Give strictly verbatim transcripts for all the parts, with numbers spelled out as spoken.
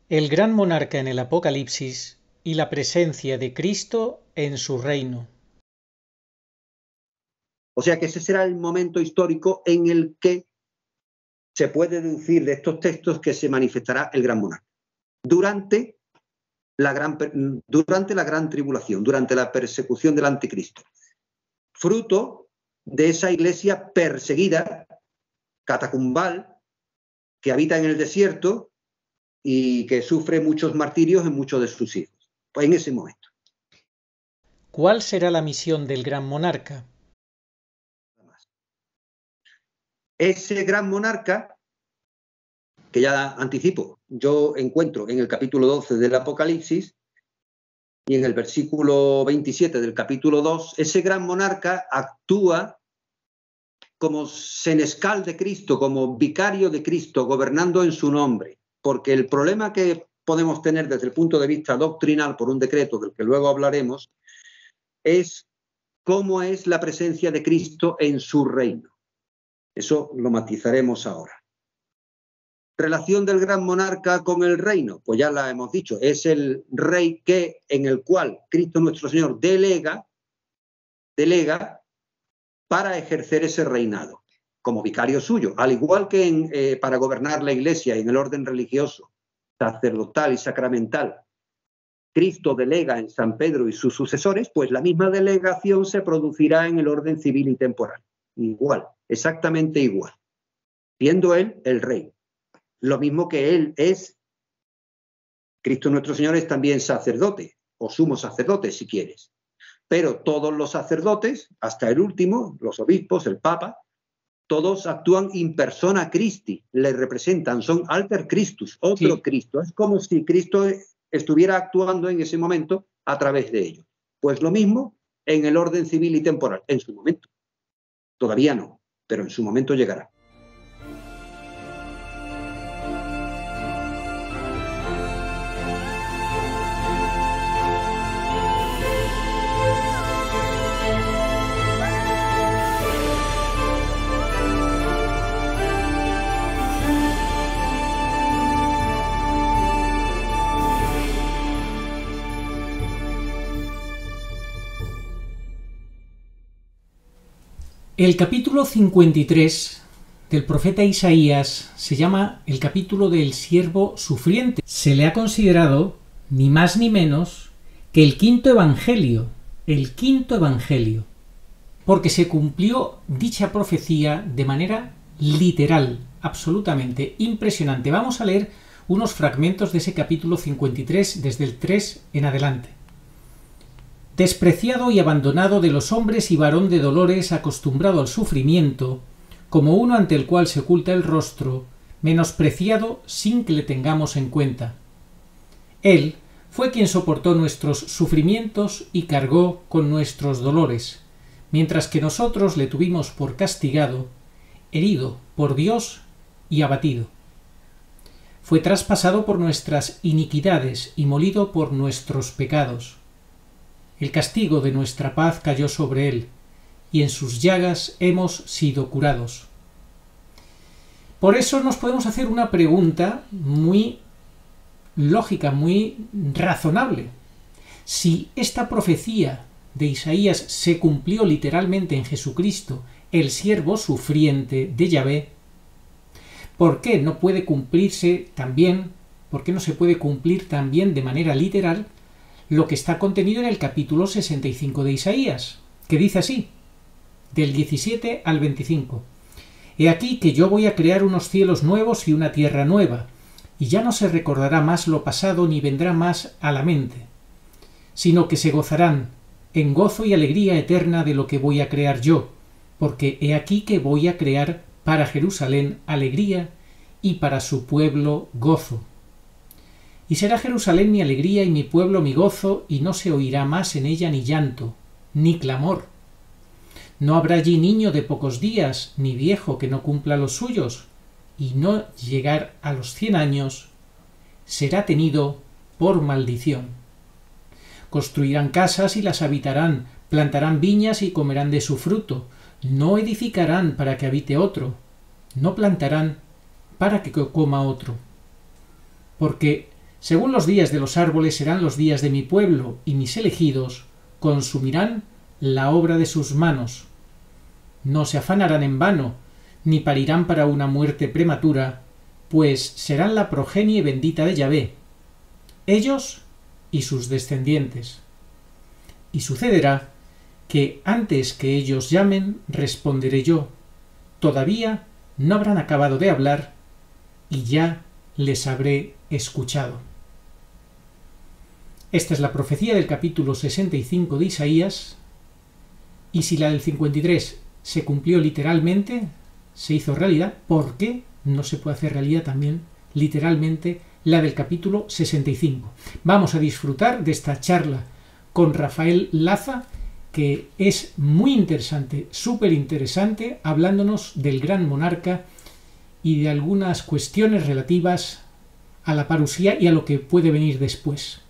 El gran monarca en el Apocalipsis y la presencia de Cristo en su reino. O sea que ese será el momento histórico en el que se puede deducir de estos textos que se manifestará el gran monarca. Durante la gran, durante la gran tribulación, durante la persecución del anticristo. Fruto de esa iglesia perseguida, catacumbal, que habita en el desierto y que sufre muchos martirios en muchos de sus hijos. Pues en ese momento. ¿Cuál será la misión del gran monarca? Ese gran monarca, que ya anticipo, yo encuentro en el capítulo doce del Apocalipsis y en el versículo veintisiete del capítulo dos, ese gran monarca actúa como senescal de Cristo, como vicario de Cristo, gobernando en su nombre. Porque el problema que podemos tener desde el punto de vista doctrinal por un decreto del que luego hablaremos es cómo es la presencia de Cristo en su reino. Eso lo matizaremos ahora. Relación del gran monarca con el reino, pues ya la hemos dicho, es el rey que, en el cual Cristo nuestro Señor delega, delega para ejercer ese reinado, como vicario suyo, al igual que en, eh, para gobernar la Iglesia en el orden religioso, sacerdotal y sacramental, Cristo delega en San Pedro y sus sucesores, pues la misma delegación se producirá en el orden civil y temporal. Igual, exactamente igual, siendo él el rey. Lo mismo que él es, Cristo nuestro Señor es también sacerdote, o sumo sacerdote si quieres. Pero todos los sacerdotes, hasta el último, los obispos, el Papa, todos actúan in persona Christi, le representan, son alter Christus, otro sí. Cristo. Es como si Cristo estuviera actuando en ese momento a través de ellos. Pues lo mismo en el orden civil y temporal, en su momento. Todavía no, pero en su momento llegará. El capítulo cincuenta y tres del profeta Isaías se llama el capítulo del siervo sufriente. Se le ha considerado ni más ni menos que el quinto evangelio, el quinto evangelio, porque se cumplió dicha profecía de manera literal, absolutamente impresionante. Vamos a leer unos fragmentos de ese capítulo cincuenta y tres desde el tres en adelante. Despreciado y abandonado de los hombres y varón de dolores, acostumbrado al sufrimiento, como uno ante el cual se oculta el rostro, menospreciado sin que le tengamos en cuenta. Él fue quien soportó nuestros sufrimientos y cargó con nuestros dolores, mientras que nosotros le tuvimos por castigado, herido por Dios y abatido. Fue traspasado por nuestras iniquidades y molido por nuestros pecados. El castigo de nuestra paz cayó sobre él, y en sus llagas hemos sido curados. Por eso nos podemos hacer una pregunta muy lógica, muy razonable. Si esta profecía de Isaías se cumplió literalmente en Jesucristo, el siervo sufriente de Yahvé, ¿por qué no puede cumplirse también, por qué no se puede cumplir también de manera literal lo que está contenido en el capítulo sesenta y cinco de Isaías, que dice así, del diecisiete al veinticinco. He aquí que yo voy a crear unos cielos nuevos y una tierra nueva, y ya no se recordará más lo pasado ni vendrá más a la mente, sino que se gozarán en gozo y alegría eterna de lo que voy a crear yo, porque he aquí que voy a crear para Jerusalén alegría y para su pueblo gozo. Y será Jerusalén mi alegría y mi pueblo mi gozo, y no se oirá más en ella ni llanto, ni clamor. No habrá allí niño de pocos días, ni viejo que no cumpla los suyos, y no llegar a los cien años será tenido por maldición. Construirán casas y las habitarán, plantarán viñas y comerán de su fruto, no edificarán para que habite otro, no plantarán para que coma otro. Porque Según los días de los árboles serán los días de mi pueblo, y mis elegidos consumirán la obra de sus manos. No se afanarán en vano, ni parirán para una muerte prematura, pues serán la progenie bendita de Yahvé, ellos y sus descendientes. Y sucederá que antes que ellos llamen, responderé yo. Todavía no habrán acabado de hablar, y ya les habré escuchado. Esta es la profecía del capítulo sesenta y cinco de Isaías, y si la del cincuenta y tres se cumplió literalmente, se hizo realidad, ¿por qué no se puede hacer realidad también literalmente la del capítulo sesenta y cinco? Vamos a disfrutar de esta charla con Rafael Laza, que es muy interesante, súper interesante, hablándonos del gran monarca y de algunas cuestiones relativas a la parusía y a lo que puede venir después.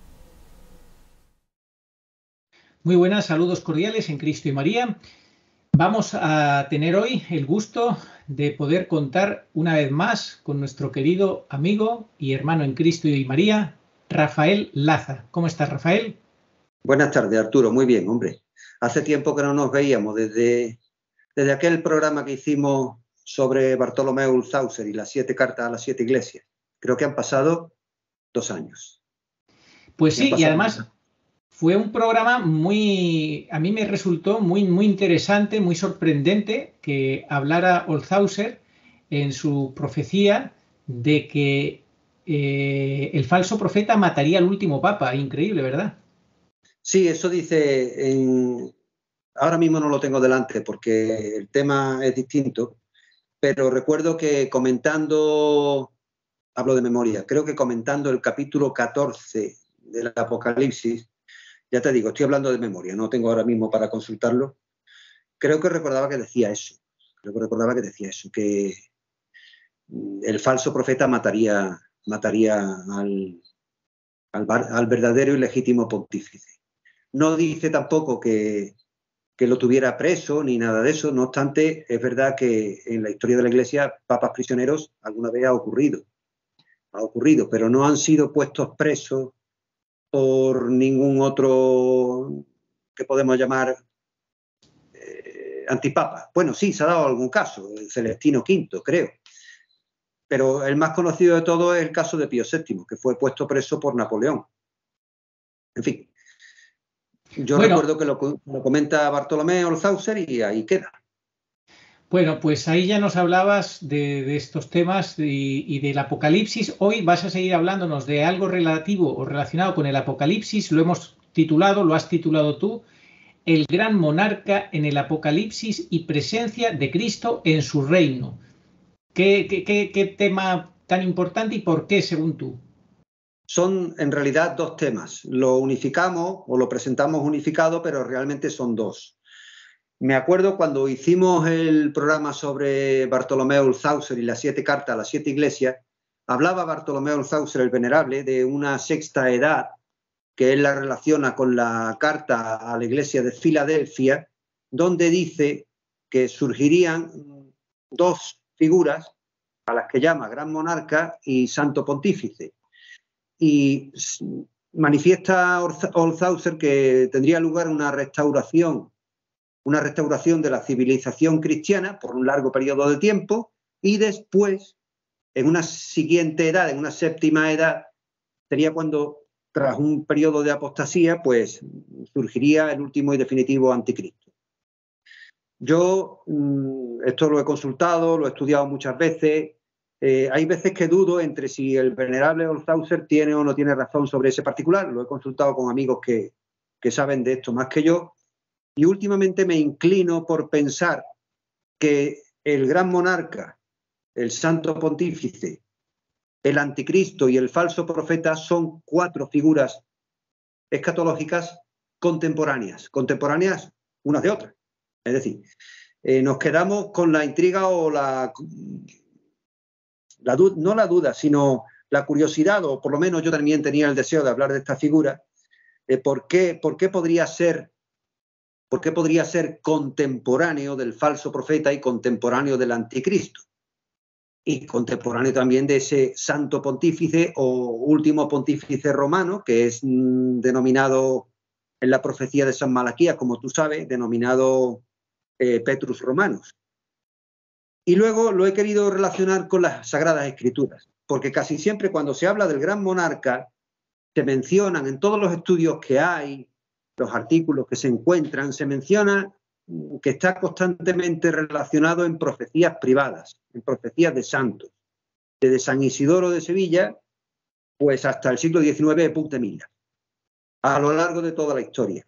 Muy buenas, saludos cordiales en Cristo y María. Vamos a tener hoy el gusto de poder contar una vez más con nuestro querido amigo y hermano en Cristo y María, Rafael Laza. ¿Cómo estás, Rafael? Buenas tardes, Arturo. Muy bien, hombre. Hace tiempo que no nos veíamos, desde, desde aquel programa que hicimos sobre Bartolomeo Ulzauser y las siete cartas a las siete iglesias. Creo que han pasado dos años. Pues sí, y además fue un programa muy, a mí me resultó muy, muy interesante, muy sorprendente que hablara Olshauser en su profecía de que eh, el falso profeta mataría al último papa. Increíble, ¿verdad? Sí, eso dice, en... ahora mismo no lo tengo delante porque el tema es distinto, pero recuerdo que comentando, hablo de memoria, creo que comentando el capítulo catorce del Apocalipsis, ya te digo, estoy hablando de memoria, no tengo ahora mismo para consultarlo, creo que recordaba que decía eso, creo que recordaba que decía eso, que el falso profeta mataría, mataría al, al, al verdadero y legítimo pontífice. No dice tampoco que, que lo tuviera preso ni nada de eso, no obstante, es verdad que en la historia de la Iglesia papas prisioneros alguna vez ha ocurrido, ha ocurrido, pero no han sido puestos presos por ningún otro que podemos llamar eh, antipapa. Bueno, sí, se ha dado algún caso, el Celestino quinto, creo, pero el más conocido de todos es el caso de Pío séptimo, que fue puesto preso por Napoleón. En fin. Yo bueno, recuerdo que lo, lo comenta Bartolomeo Olshauser y ahí queda. Bueno, pues ahí ya nos hablabas de, de estos temas y, y del Apocalipsis. Hoy vas a seguir hablándonos de algo relativo o relacionado con el Apocalipsis. Lo hemos titulado, lo has titulado tú, El gran monarca en el Apocalipsis y presencia de Cristo en su reino. ¿Qué, qué, qué, qué tema tan importante y por qué, según tú? Son en realidad dos temas. Lo unificamos o lo presentamos unificado, pero realmente son dos. Me acuerdo cuando hicimos el programa sobre Bartolomeo Olshauser y las siete cartas a las siete iglesias, hablaba Bartolomeo Olshauser el Venerable de una sexta edad que él la relaciona con la carta a la iglesia de Filadelfia, donde dice que surgirían dos figuras a las que llama Gran Monarca y Santo Pontífice. Y manifiesta Olshauser que tendría lugar una restauración, una restauración de la civilización cristiana por un largo periodo de tiempo y después, en una siguiente edad, en una séptima edad, sería cuando, tras un periodo de apostasía, pues surgiría el último y definitivo anticristo. Yo esto lo he consultado, lo he estudiado muchas veces. Eh, hay veces que dudo entre si el venerable Olshauser tiene o no tiene razón sobre ese particular. Lo he consultado con amigos que, que saben de esto más que yo. Y últimamente me inclino por pensar que el gran monarca, el santo pontífice, el anticristo y el falso profeta son cuatro figuras escatológicas contemporáneas, contemporáneas unas de otras. Es decir, eh, nos quedamos con la intriga o la... La no la duda, sino la curiosidad, o por lo menos yo también tenía el deseo de hablar de esta figura, eh, ¿por qué, por qué podría ser, por qué podría ser contemporáneo del falso profeta y contemporáneo del anticristo? y contemporáneo también de ese santo pontífice o último pontífice romano, que es mmm, denominado en la profecía de San Malaquías, como tú sabes, denominado eh, Petrus Romanus. Y luego lo he querido relacionar con las Sagradas Escrituras, porque casi siempre cuando se habla del gran monarca, se mencionan en todos los estudios que hay, los artículos que se encuentran, se menciona que está constantemente relacionado en profecías privadas, en profecías de santos, desde San Isidoro de Sevilla, pues hasta el siglo diecinueve de Puig de Millas, a lo largo de toda la historia.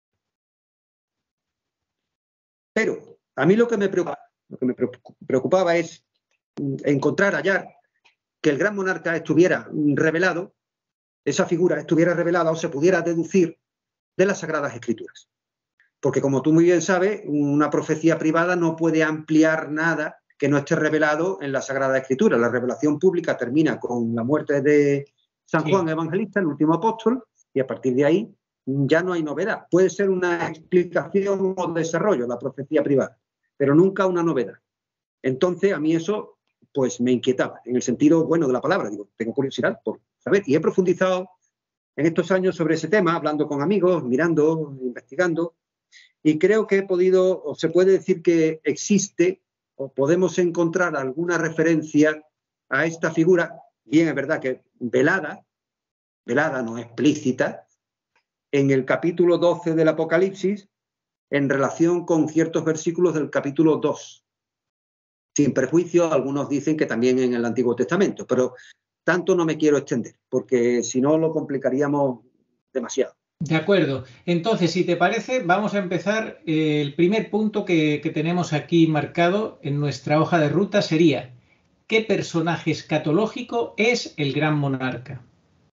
Pero a mí lo que me preocupaba, lo que me preocupaba es encontrar, hallar que el gran monarca estuviera revelado, esa figura estuviera revelada o se pudiera deducir de las Sagradas Escrituras. Porque como tú muy bien sabes, una profecía privada no puede ampliar nada que no esté revelado en la Sagrada Escritura. La revelación pública termina con la muerte de San Juan sí. Evangelista, el último apóstol, y a partir de ahí ya no hay novedad. Puede ser una explicación o desarrollo la profecía privada, pero nunca una novedad. Entonces a mí eso pues me inquietaba, en el sentido bueno de la palabra. Digo, tengo curiosidad por saber, y he profundizado en estos años sobre ese tema, hablando con amigos, mirando, investigando, y creo que he podido, o se puede decir que existe, o podemos encontrar alguna referencia a esta figura, bien es verdad que velada, velada no explícita, en el capítulo doce del Apocalipsis, en relación con ciertos versículos del capítulo dos. Sin perjuicio, algunos dicen que también en el Antiguo Testamento, pero tanto no me quiero extender, porque si no lo complicaríamos demasiado. De acuerdo. Entonces, si te parece, vamos a empezar. Eh, el primer punto que, que tenemos aquí marcado en nuestra hoja de ruta sería: ¿qué personaje escatológico es el gran monarca?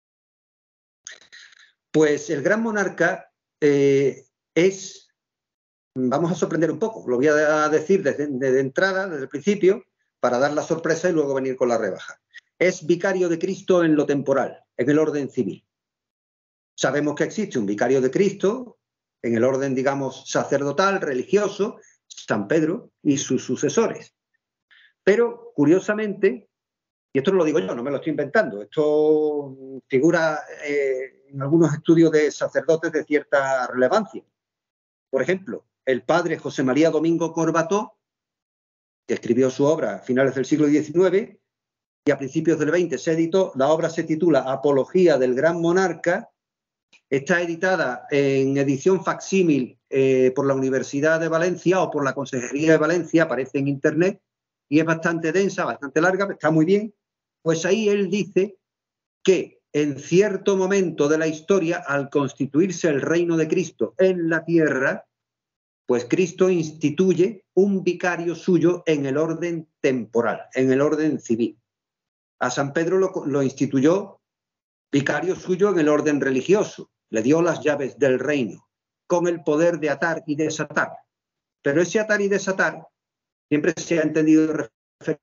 Pues el gran monarca eh, es, vamos a sorprender un poco, lo voy a decir desde, desde entrada, desde el principio, para dar la sorpresa y luego venir con la rebaja. Es vicario de Cristo en lo temporal, en el orden civil. Sabemos que existe un vicario de Cristo en el orden, digamos, sacerdotal, religioso, San Pedro y sus sucesores. Pero, curiosamente, y esto no lo digo yo, no me lo estoy inventando, esto figura eh, en algunos estudios de sacerdotes de cierta relevancia. Por ejemplo, el padre José María Domingo Corbató, que escribió su obra a finales del siglo diecinueve y a principios del veinte se editó, la obra se titula Apología del Gran Monarca. Está editada en edición facsímil eh, por la Universidad de Valencia o por la Consejería de Valencia, aparece en internet, y es bastante densa, bastante larga, está muy bien. Pues ahí él dice que en cierto momento de la historia, al constituirse el reino de Cristo en la tierra, pues Cristo instituye un vicario suyo en el orden temporal, en el orden civil. A San Pedro lo, lo instituyó vicario suyo en el orden religioso. Le dio las llaves del reino, con el poder de atar y desatar. Pero ese atar y desatar siempre se ha entendido referido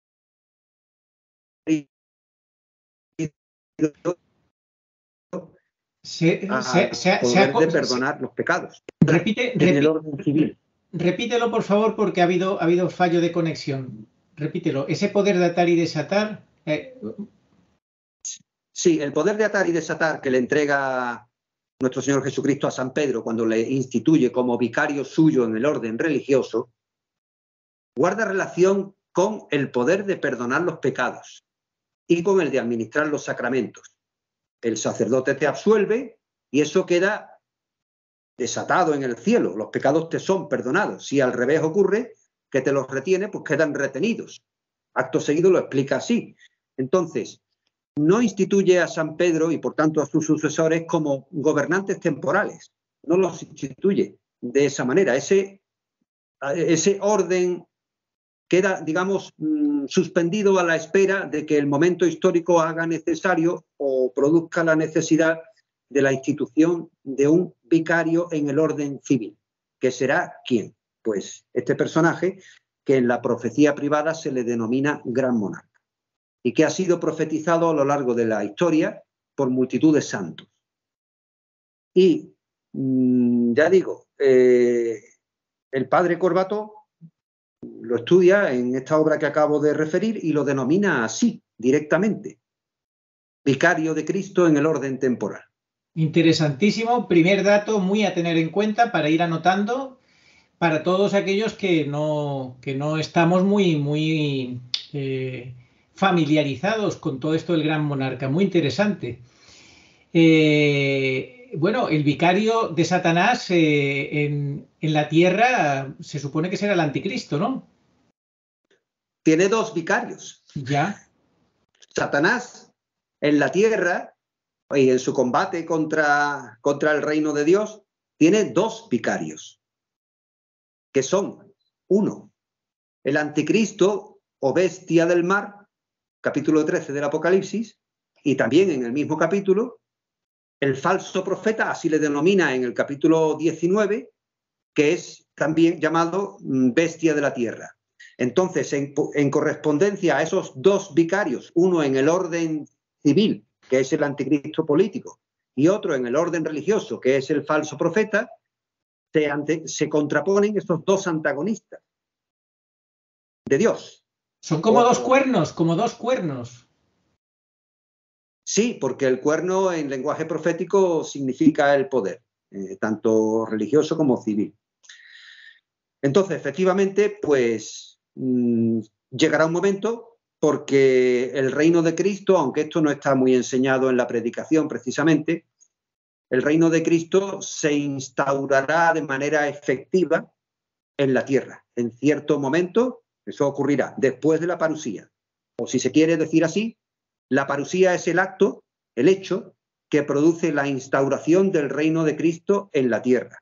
se, a se, se, poder se, de perdonar se, los pecados. Repite, en repite, el orden civil. Repítelo, por favor, porque ha habido, ha habido fallo de conexión. Repítelo. Ese poder de atar y desatar... Eh... Sí, el poder de atar y desatar que le entrega nuestro Señor Jesucristo a San Pedro cuando le instituye como vicario suyo en el orden religioso, guarda relación con el poder de perdonar los pecados y con el de administrar los sacramentos. El sacerdote te absuelve y eso queda desatado en el cielo. Los pecados te son perdonados. Si al revés ocurre, que te los retiene, pues quedan retenidos. Acto seguido lo explica así. Entonces, no instituye a San Pedro y por tanto a sus sucesores como gobernantes temporales. No los instituye de esa manera. Ese, ese orden queda, digamos, suspendido a la espera de que el momento histórico haga necesario o produzca la necesidad de la institución de un vicario en el orden civil. ¿Que será quién? Pues este personaje que en la profecía privada se le denomina Gran Monarca y que ha sido profetizado a lo largo de la historia por multitud de santos. Y, mmm, ya digo, eh, el padre Corbató lo estudia en esta obra que acabo de referir y lo denomina así, directamente. Vicario de Cristo en el orden temporal. Interesantísimo. Primer dato muy a tener en cuenta para ir anotando para todos aquellos que no, que no estamos muy, muy eh, familiarizados con todo esto del gran monarca. Muy interesante. Eh, bueno, el vicario de Satanás eh, en, en la tierra se supone que será el anticristo, ¿no? Tiene dos vicarios. Ya. Satanás en la tierra y en su combate contra, contra el reino de Dios tiene dos vicarios, que son, uno, el anticristo o bestia del mar, capítulo trece del Apocalipsis, y también en el mismo capítulo, el falso profeta, así le denomina en el capítulo diecinueve, que es también llamado bestia de la tierra. Entonces, en, en correspondencia a esos dos vicarios, uno en el orden civil, que es el anticristo político, y otro en el orden religioso, que es el falso profeta, se, ante, se contraponen estos dos antagonistas de Dios. Son como o, dos cuernos, como dos cuernos. Sí, porque el cuerno en lenguaje profético significa el poder, eh, tanto religioso como civil. Entonces, efectivamente, pues mmm, llegará un momento porque el reino de Cristo, aunque esto no está muy enseñado en la predicación precisamente, el reino de Cristo se instaurará de manera efectiva en la tierra. En cierto momento, eso ocurrirá después de la parusía. O si se quiere decir así, la parusía es el acto, el hecho, que produce la instauración del reino de Cristo en la tierra.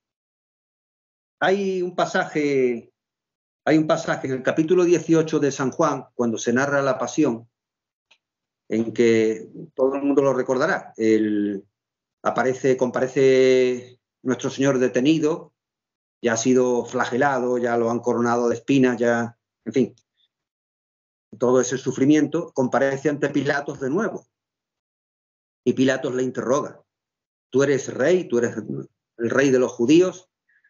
Hay un pasaje, hay un pasaje en el capítulo dieciocho de San Juan, cuando se narra la pasión, en que todo el mundo lo recordará. El, aparece, comparece nuestro Señor detenido, ya ha sido flagelado, ya lo han coronado de espinas, ya, en fin, todo ese sufrimiento, comparece ante Pilatos de nuevo. Y Pilatos le interroga: ¿tú eres rey? ¿Tú eres el rey de los judíos?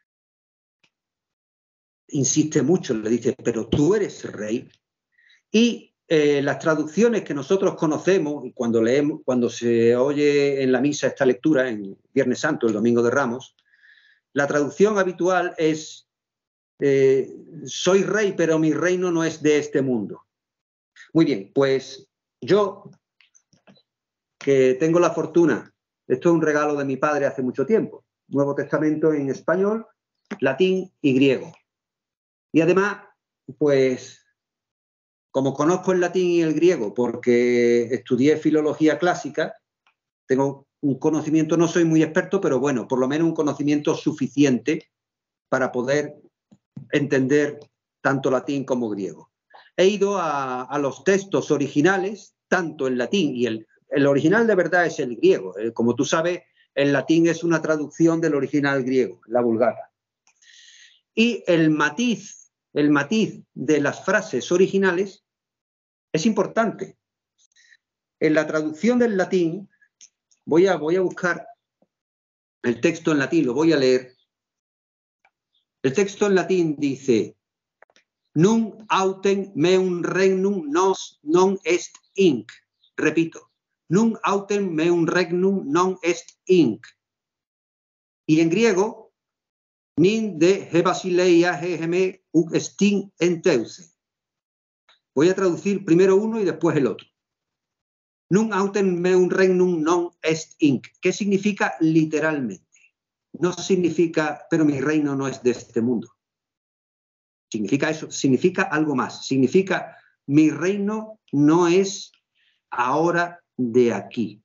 Insiste mucho, le dice: pero tú eres rey. Y eh, las traducciones que nosotros conocemos, y cuando leemos, cuando se oye en la misa esta lectura, en Viernes Santo, el Domingo de Ramos, la traducción habitual es eh, soy rey, pero mi reino no es de este mundo. Muy bien, pues yo, que tengo la fortuna, esto es un regalo de mi padre hace mucho tiempo, Nuevo Testamento en español, latín y griego. Y además, pues, como conozco el latín y el griego porque estudié filología clásica, tengo un conocimiento, no soy muy experto, pero bueno, por lo menos un conocimiento suficiente para poder entender tanto latín como griego. He ido a, a los textos originales, tanto en latín, y el, el original de verdad es el griego. Eh, como tú sabes, el latín es una traducción del original griego, la Vulgata. Y el matiz, el matiz de las frases originales es importante. En la traducción del latín, voy a, voy a buscar el texto en latín, lo voy a leer. El texto en latín dice: Nunc autem meum regnum nos non est inc. Repito, nunc autem meum regnum non est inc. Y en griego, nin de he basileia hegeme uk estin enteuse. Voy a traducir primero uno y después el otro. Nunc autem meum regnum non est inc. ¿Qué significa literalmente? No significa, pero mi reino no es de este mundo. Significa eso, significa algo más. Significa, mi reino no es ahora de aquí.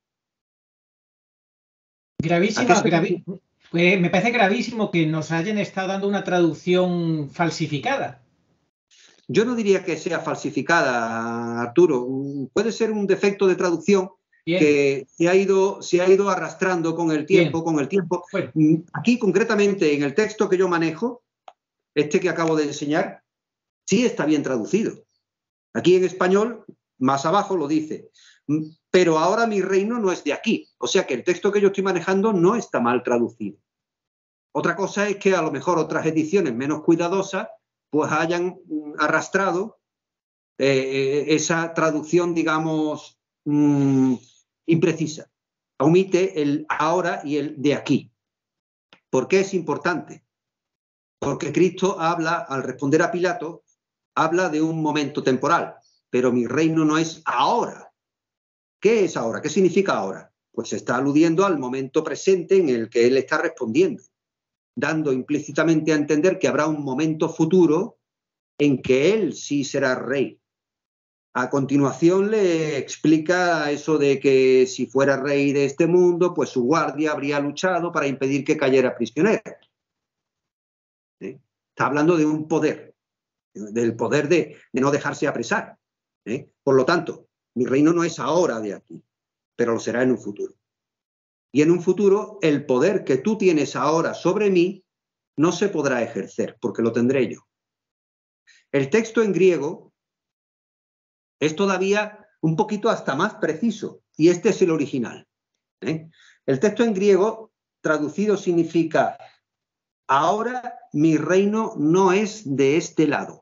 Gravísima, gravi eh, me parece gravísimo que nos hayan estado dando una traducción falsificada. Yo no diría que sea falsificada, Arturo. Puede ser un defecto de traducción Bien. que se ha, ido, se ha ido arrastrando con el tiempo, Bien. con el tiempo. Bueno. Aquí, concretamente, en el texto que yo manejo, este que acabo de enseñar, sí está bien traducido. Aquí en español, más abajo lo dice: pero ahora mi reino no es de aquí. O sea que el texto que yo estoy manejando no está mal traducido. Otra cosa es que a lo mejor otras ediciones menos cuidadosas pues hayan arrastrado eh, esa traducción, digamos, mmm, imprecisa. Omite el ahora y el de aquí. ¿Por qué es importante? Porque Cristo habla, al responder a Pilato, habla de un momento temporal, pero mi reino no es ahora. ¿Qué es ahora? ¿Qué significa ahora? Pues está aludiendo al momento presente en el que él está respondiendo, dando implícitamente a entender que habrá un momento futuro en que él sí será rey. A continuación le explica eso de que si fuera rey de este mundo, pues su guardia habría luchado para impedir que cayera prisionero. ¿Eh? Está hablando de un poder, del poder de, de no dejarse apresar. ¿Eh? Por lo tanto, mi reino no es ahora de aquí, pero lo será en un futuro. Y en un futuro, el poder que tú tienes ahora sobre mí no se podrá ejercer, porque lo tendré yo. El texto en griego es todavía un poquito hasta más preciso, y este es el original. ¿Eh? El texto en griego traducido significa: ahora mi reino no es de este lado.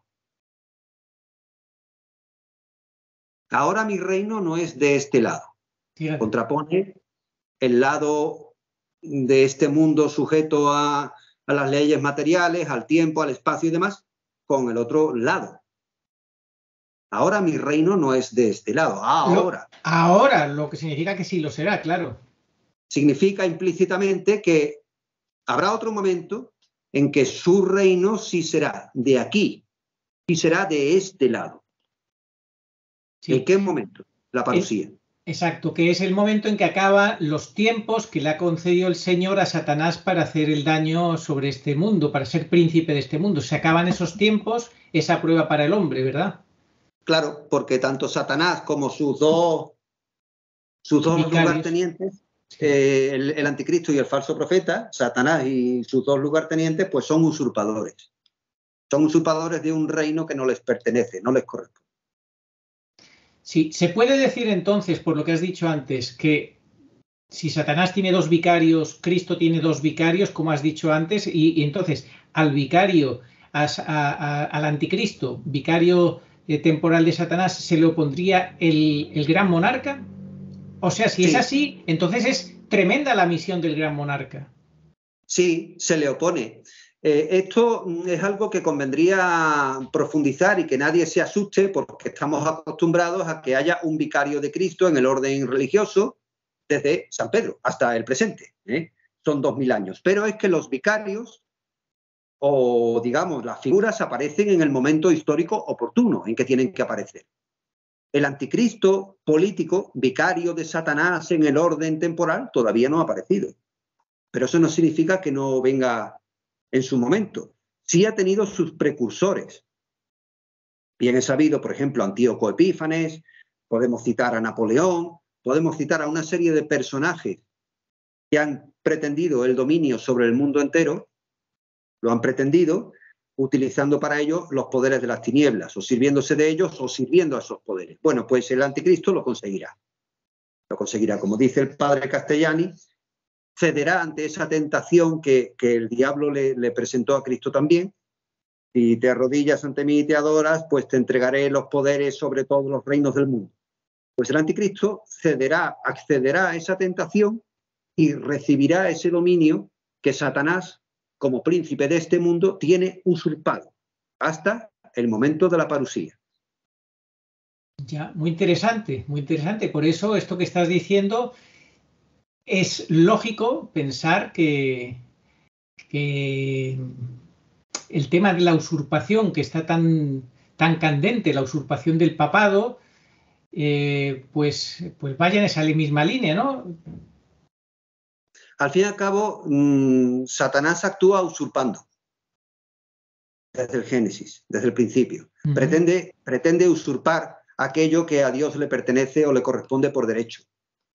Ahora mi reino no es de este lado. Fíjate. Contrapone el lado de este mundo sujeto a, a las leyes materiales, al tiempo, al espacio y demás, con el otro lado. Ahora mi reino no es de este lado. Ahora. Lo, ahora, lo que significa que sí lo será, claro. Significa implícitamente que habrá otro momento en que su reino sí será de aquí, sí será de este lado. Sí. ¿En qué momento? La parusía. Es, exacto, que es el momento en que acaban los tiempos que le ha concedido el Señor a Satanás para hacer el daño sobre este mundo, para ser príncipe de este mundo. Se acaban esos tiempos, esa prueba para el hombre, ¿verdad? Claro, porque tanto Satanás como sus dos, sus dos lugartenientes, eh, el, el anticristo y el falso profeta, Satanás y sus dos lugartenientes, pues son usurpadores. Son usurpadores de un reino que no les pertenece, no les corresponde. Sí, se puede decir entonces, por lo que has dicho antes, que si Satanás tiene dos vicarios, Cristo tiene dos vicarios, como has dicho antes, y, y entonces al vicario, a, a, a, al anticristo, vicario eh, temporal de Satanás, se le opondría el, el gran monarca. O sea, si sí. es así, entonces es tremenda la misión del gran monarca. Sí, se le opone. Eh, esto es algo que convendría profundizar y que nadie se asuste, porque estamos acostumbrados a que haya un vicario de Cristo en el orden religioso desde San Pedro hasta el presente. ¿eh? Son dos mil años. Pero es que los vicarios, o digamos, las figuras aparecen en el momento histórico oportuno en que tienen que aparecer. El anticristo político, vicario de Satanás en el orden temporal, todavía no ha aparecido. Pero eso no significa que no venga en su momento. Sí ha tenido sus precursores. Bien es sabido, por ejemplo, Antíoco Epífanes, podemos citar a Napoleón, podemos citar a una serie de personajes que han pretendido el dominio sobre el mundo entero, lo han pretendido utilizando para ello los poderes de las tinieblas, o sirviéndose de ellos o sirviendo a esos poderes. Bueno, pues el anticristo lo conseguirá. Lo conseguirá, como dice el padre Castellani, cederá ante esa tentación que, que el diablo le, le presentó a Cristo también. Si te arrodillas ante mí y te adoras, pues te entregaré los poderes sobre todos los reinos del mundo. Pues el anticristo cederá, accederá a esa tentación y recibirá ese dominio que Satanás, como príncipe de este mundo, tiene usurpado hasta el momento de la parusía. Ya, muy interesante, muy interesante. Por eso esto que estás diciendo es lógico pensar que, que el tema de la usurpación, que está tan, tan candente, la usurpación del papado, eh, pues, pues vaya en esa misma línea, ¿no? Al fin y al cabo, mmm, Satanás actúa usurpando desde el Génesis, desde el principio. Uh-huh. Pretende, pretende usurpar aquello que a Dios le pertenece o le corresponde por derecho.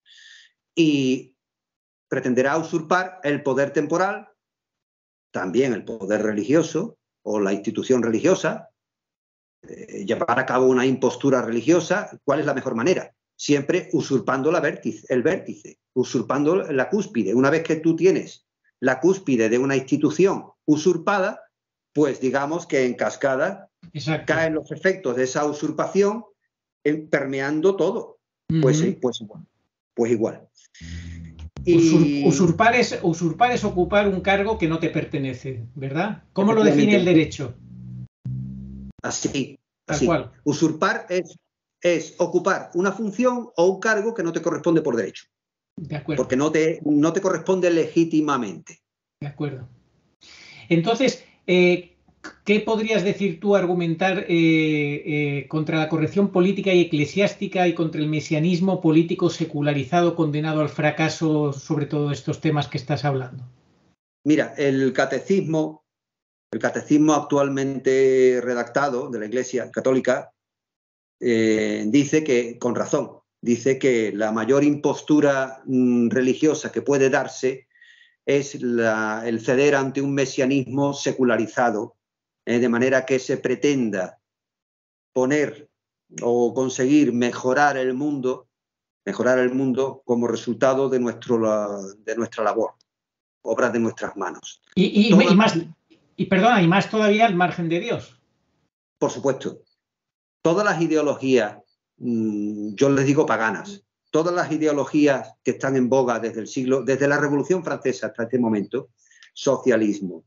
Y pretenderá usurpar el poder temporal, también el poder religioso o la institución religiosa, eh, llevar a cabo una impostura religiosa. ¿Cuál es la mejor manera? Siempre usurpando la vértice, el vértice, usurpando la cúspide. Una vez que tú tienes la cúspide de una institución usurpada, pues digamos que en cascada Exacto. caen los efectos de esa usurpación permeando todo. Uh-huh. Pues sí, pues igual. Pues igual. Y... Usurpar, es, usurpar es ocupar un cargo que no te pertenece, ¿verdad? ¿Cómo lo define el derecho? Así, Tal así. cual. Usurpar es, es ocupar una función o un cargo que no te corresponde por derecho. De acuerdo. Porque no te, no te corresponde legítimamente. De acuerdo. Entonces, eh, ¿qué podrías decir tú, argumentar eh, eh, contra la corrección política y eclesiástica y contra el mesianismo político secularizado condenado al fracaso sobre todos estos temas que estás hablando? Mira, el catecismo, el catecismo actualmente redactado de la Iglesia Católica eh, dice que, con razón, dice que la mayor impostura mmm, religiosa que puede darse es la, el ceder ante un mesianismo secularizado, eh, de manera que se pretenda poner o conseguir mejorar el mundo, mejorar el mundo como resultado de, nuestro, de nuestra labor, obras de nuestras manos. Y, y, Toda, y, más, y perdona, y más todavía al margen de Dios. Por supuesto. Todas las ideologías, mmm, yo les digo paganas, todas las ideologías que están en boga desde el siglo, desde la Revolución Francesa hasta este momento, socialismo,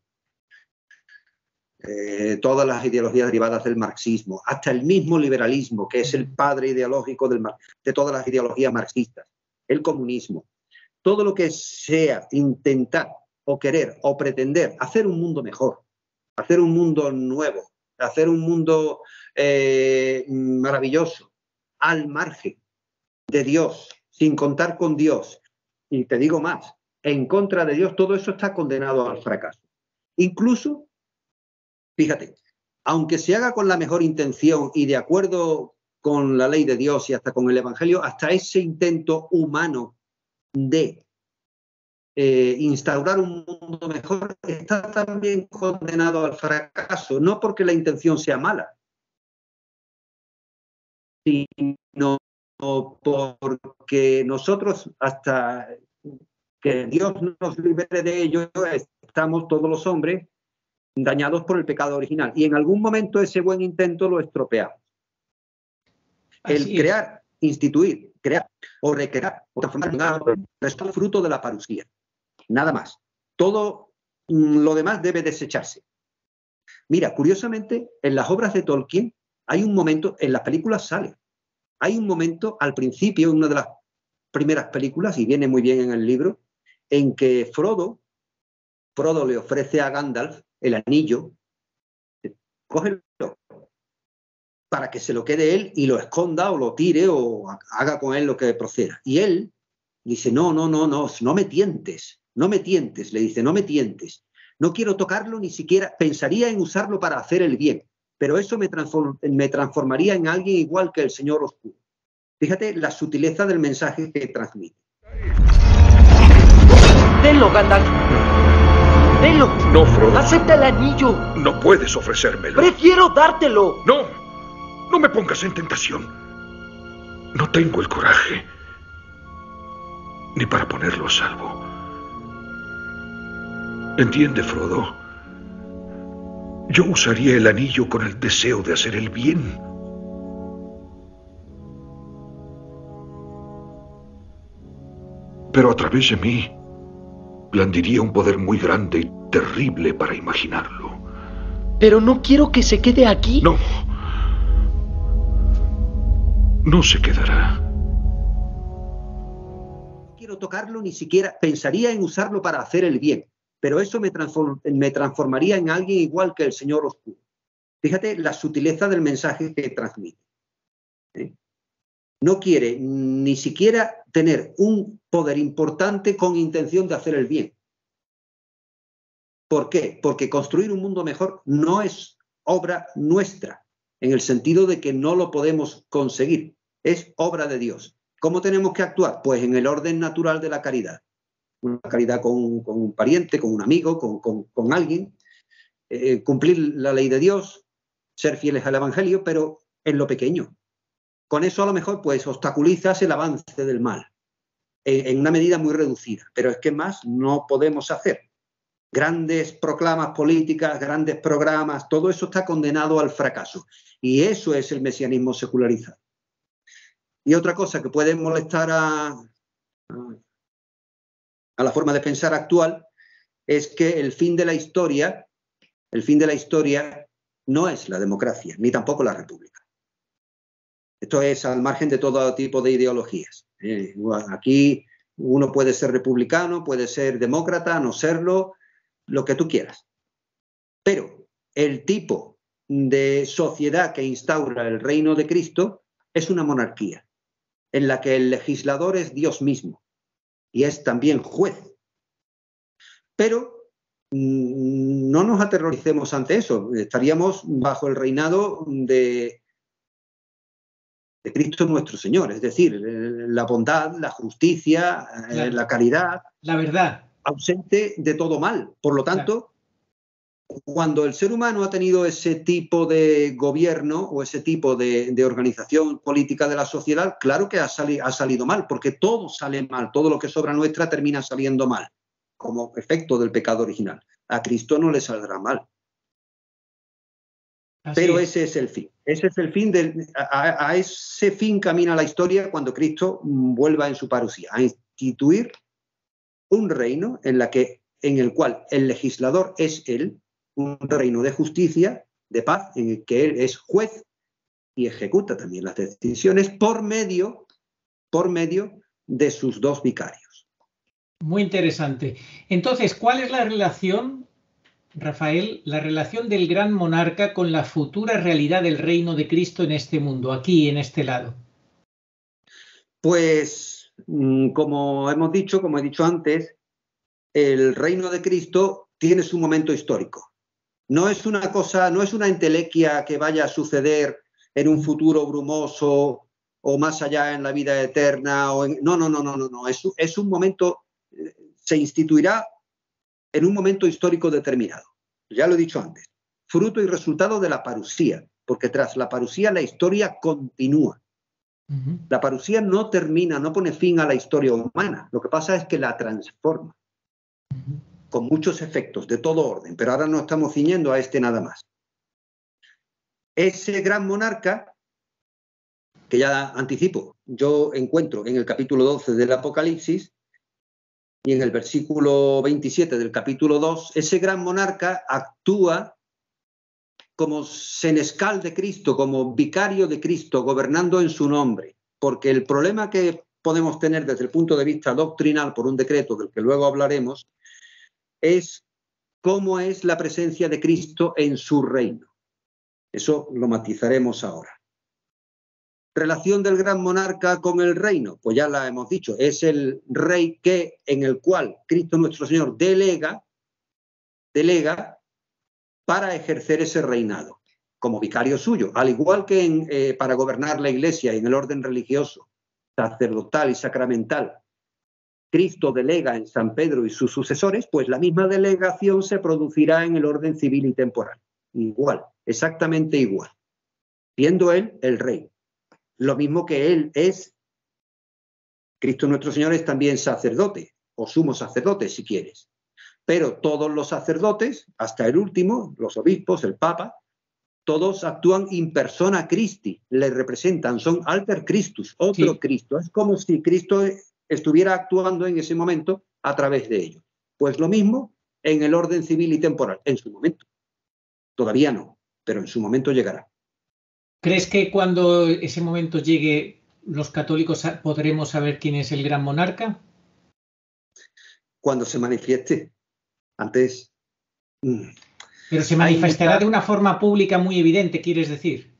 eh, todas las ideologías derivadas del marxismo, hasta el mismo liberalismo, que es el padre ideológico del, de todas las ideologías marxistas, el comunismo, todo lo que sea intentar o querer o pretender hacer un mundo mejor, hacer un mundo nuevo, hacer un mundo eh, maravilloso, al margen de Dios, sin contar con Dios, y te digo más, en contra de Dios, todo eso está condenado al fracaso. Incluso, fíjate, aunque se haga con la mejor intención y de acuerdo con la ley de Dios y hasta con el Evangelio, hasta ese intento humano de eh, instaurar un mundo mejor está también condenado al fracaso, no porque la intención sea mala, sino porque nosotros, hasta que Dios nos libere de ello, estamos todos los hombres dañados por el pecado original. Y en algún momento ese buen intento lo estropeamos. El Así crear, es. instituir, crear o recrear o transformar en algo es fruto de la parusía. Nada más. Todo lo demás debe desecharse. Mira, curiosamente, en las obras de Tolkien hay un momento, en las películas sale, hay un momento al principio, en una de las primeras películas, y viene muy bien en el libro, en que Frodo, Frodo le ofrece a Gandalf el anillo, cógelo, para que se lo quede él y lo esconda o lo tire o haga con él lo que proceda. Y él dice, no, no, no, no, no me tientes, no me tientes, le dice, no me tientes. No quiero tocarlo ni siquiera, pensaría en usarlo para hacer el bien, pero eso me, transform, me transformaría en alguien igual que el Señor Oscuro. Fíjate la sutileza del mensaje que transmite. Denlo, Gandalf. Denlo. No, Frodo. Acepta el anillo. No puedes ofrecérmelo. Prefiero dártelo. No. No me pongas en tentación. No tengo el coraje ni para ponerlo a salvo. ¿Entiende, Frodo? Yo usaría el anillo con el deseo de hacer el bien. Pero a través de mí, blandiría un poder muy grande y terrible para imaginarlo. Pero no quiero que se quede aquí. No. No se quedará. No quiero tocarlo ni siquiera, pensaría en usarlo para hacer el bien, pero eso me, transform, me transformaría en alguien igual que el Señor Oscuro. Fíjate la sutileza del mensaje que transmite. ¿Eh? No quiere ni siquiera tener un poder importante con intención de hacer el bien. ¿Por qué? Porque construir un mundo mejor no es obra nuestra, en el sentido de que no lo podemos conseguir. Es obra de Dios. ¿Cómo tenemos que actuar? Pues en el orden natural de la caridad. Una caridad con, con un pariente, con un amigo, con, con, con alguien. Eh, cumplir la ley de Dios, ser fieles al Evangelio, pero en lo pequeño. Con eso a lo mejor pues obstaculizas el avance del mal, en, en una medida muy reducida. Pero es que más no podemos hacer. grandes proclamas políticas, grandes programas, todo eso está condenado al fracaso. Y eso es el mesianismo secularizado. Y otra cosa que puede molestar a, a, a la forma de pensar actual es que el fin de la historia, el fin de la historia no es la democracia, ni tampoco la república. Esto es al margen de todo tipo de ideologías. Eh, aquí uno puede ser republicano, puede ser demócrata, no serlo, lo que tú quieras. Pero el tipo de sociedad que instaura el reino de Cristo es una monarquía, en la que el legislador es Dios mismo y es también juez. Pero mmm, no nos aterroricemos ante eso. Estaríamos bajo el reinado de, de Cristo nuestro Señor, es decir, la bondad, la justicia, claro, la caridad, la verdad, ausente de todo mal. Por lo tanto, claro, cuando el ser humano ha tenido ese tipo de gobierno o ese tipo de, de organización política de la sociedad, claro que ha, sali, ha salido mal, porque todo sale mal, todo lo que sobra nuestra termina saliendo mal, como efecto del pecado original. A Cristo no le saldrá mal. Así Pero es. ese es el fin. Ese es el fin del, a, a ese fin camina la historia cuando Cristo vuelva en su parusía, a instituir un reino en, la que, en el cual el legislador es Él, un reino de justicia, de paz, en el que Él es juez y ejecuta también las decisiones por medio, por medio de sus dos vicarios. Muy interesante. Entonces, ¿cuál es la relación, Rafael, la relación del gran monarca con la futura realidad del reino de Cristo en este mundo, aquí, en este lado? Pues, como hemos dicho, como he dicho antes, el reino de Cristo tiene su momento histórico. No es una cosa, no es una entelequia que vaya a suceder en un futuro brumoso o más allá en la vida eterna. O en, no, no, no, no, no, no. Es, es un momento, se instituirá en un momento histórico determinado. Ya lo he dicho antes. Fruto y resultado de la parusía, porque tras la parusía la historia continúa. Uh-huh. La parusía no termina, no pone fin a la historia humana. Lo que pasa es que la transforma. Uh-huh. Con muchos efectos de todo orden, pero ahora no estamos ciñendo a este nada más. Ese gran monarca, que ya anticipo, yo encuentro en el capítulo doce del Apocalipsis y en el versículo veintisiete del capítulo dos, ese gran monarca actúa como senescal de Cristo, como vicario de Cristo, gobernando en su nombre, porque el problema que podemos tener desde el punto de vista doctrinal por un decreto del que luego hablaremos es cómo es la presencia de Cristo en su reino. Eso lo matizaremos ahora. Relación del gran monarca con el reino, pues ya la hemos dicho, es el rey que, en el cual Cristo nuestro Señor delega, delega para ejercer ese reinado, como vicario suyo, al igual que en, eh, para gobernar la Iglesia en el orden religioso, sacerdotal y sacramental. Cristo delega en San Pedro y sus sucesores, pues la misma delegación se producirá en el orden civil y temporal. Igual, exactamente igual. Siendo Él el Rey. Lo mismo que Él es, Cristo nuestro Señor es también sacerdote, o sumo sacerdote si quieres. Pero todos los sacerdotes, hasta el último, los obispos, el Papa, todos actúan in persona Christi, le representan, son alter Christus, otro sí. Cristo. Es como si Cristo estuviera actuando en ese momento a través de ellos. Pues lo mismo en el orden civil y temporal, en su momento. Todavía no, pero en su momento llegará. ¿Crees que cuando ese momento llegue los católicos podremos saber quién es el gran monarca? Cuando se manifieste. Antes... Mmm. Pero se manifestará de una forma pública muy evidente, ¿quieres decir?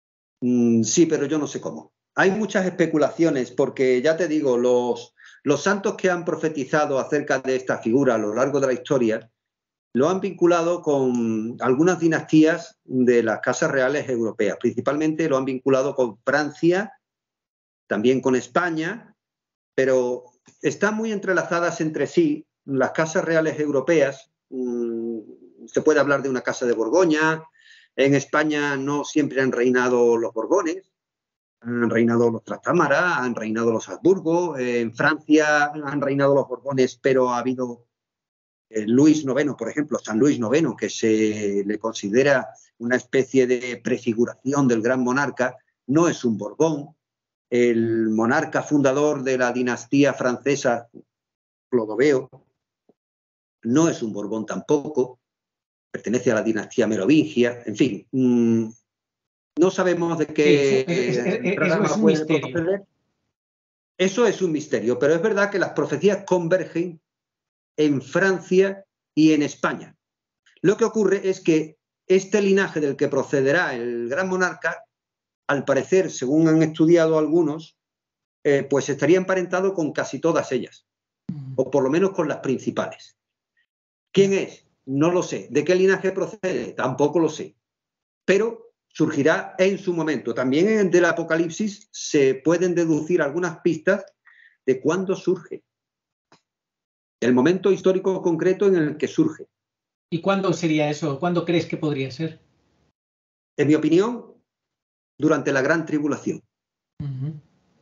Mm, sí, pero yo no sé cómo. Hay muchas especulaciones porque, ya te digo, los, los santos que han profetizado acerca de esta figura a lo largo de la historia lo han vinculado con algunas dinastías de las casas reales europeas. Principalmente lo han vinculado con Francia, también con España, pero están muy entrelazadas entre sí las casas reales europeas. Mmm, se puede hablar de una casa de Borgoña. En España no siempre han reinado los Borbones. Han reinado los Trastámara, han reinado los Habsburgo, en Francia han reinado los Borbones, pero ha habido eh, Luis noveno, por ejemplo, San Luis noveno, que se le considera una especie de prefiguración del gran monarca, no es un Borbón. El monarca fundador de la dinastía francesa, Clodoveo, no es un Borbón tampoco, pertenece a la dinastía merovingia, en fin, mmm, no sabemos de qué sí, es, es, es, programa es un puede misterio. proceder. Eso es un misterio, pero es verdad que las profecías convergen en Francia y en España. Lo que ocurre es que este linaje del que procederá el gran monarca, al parecer, según han estudiado algunos, eh, pues estaría emparentado con casi todas ellas, o por lo menos con las principales. ¿Quién es? No lo sé. ¿De qué linaje procede? Tampoco lo sé. Pero surgirá en su momento. También en el Apocalipsis se pueden deducir algunas pistas de cuándo surge. El momento histórico concreto en el que surge. ¿Y cuándo sería eso? ¿Cuándo crees que podría ser? En mi opinión, durante la Gran Tribulación. Uh-huh.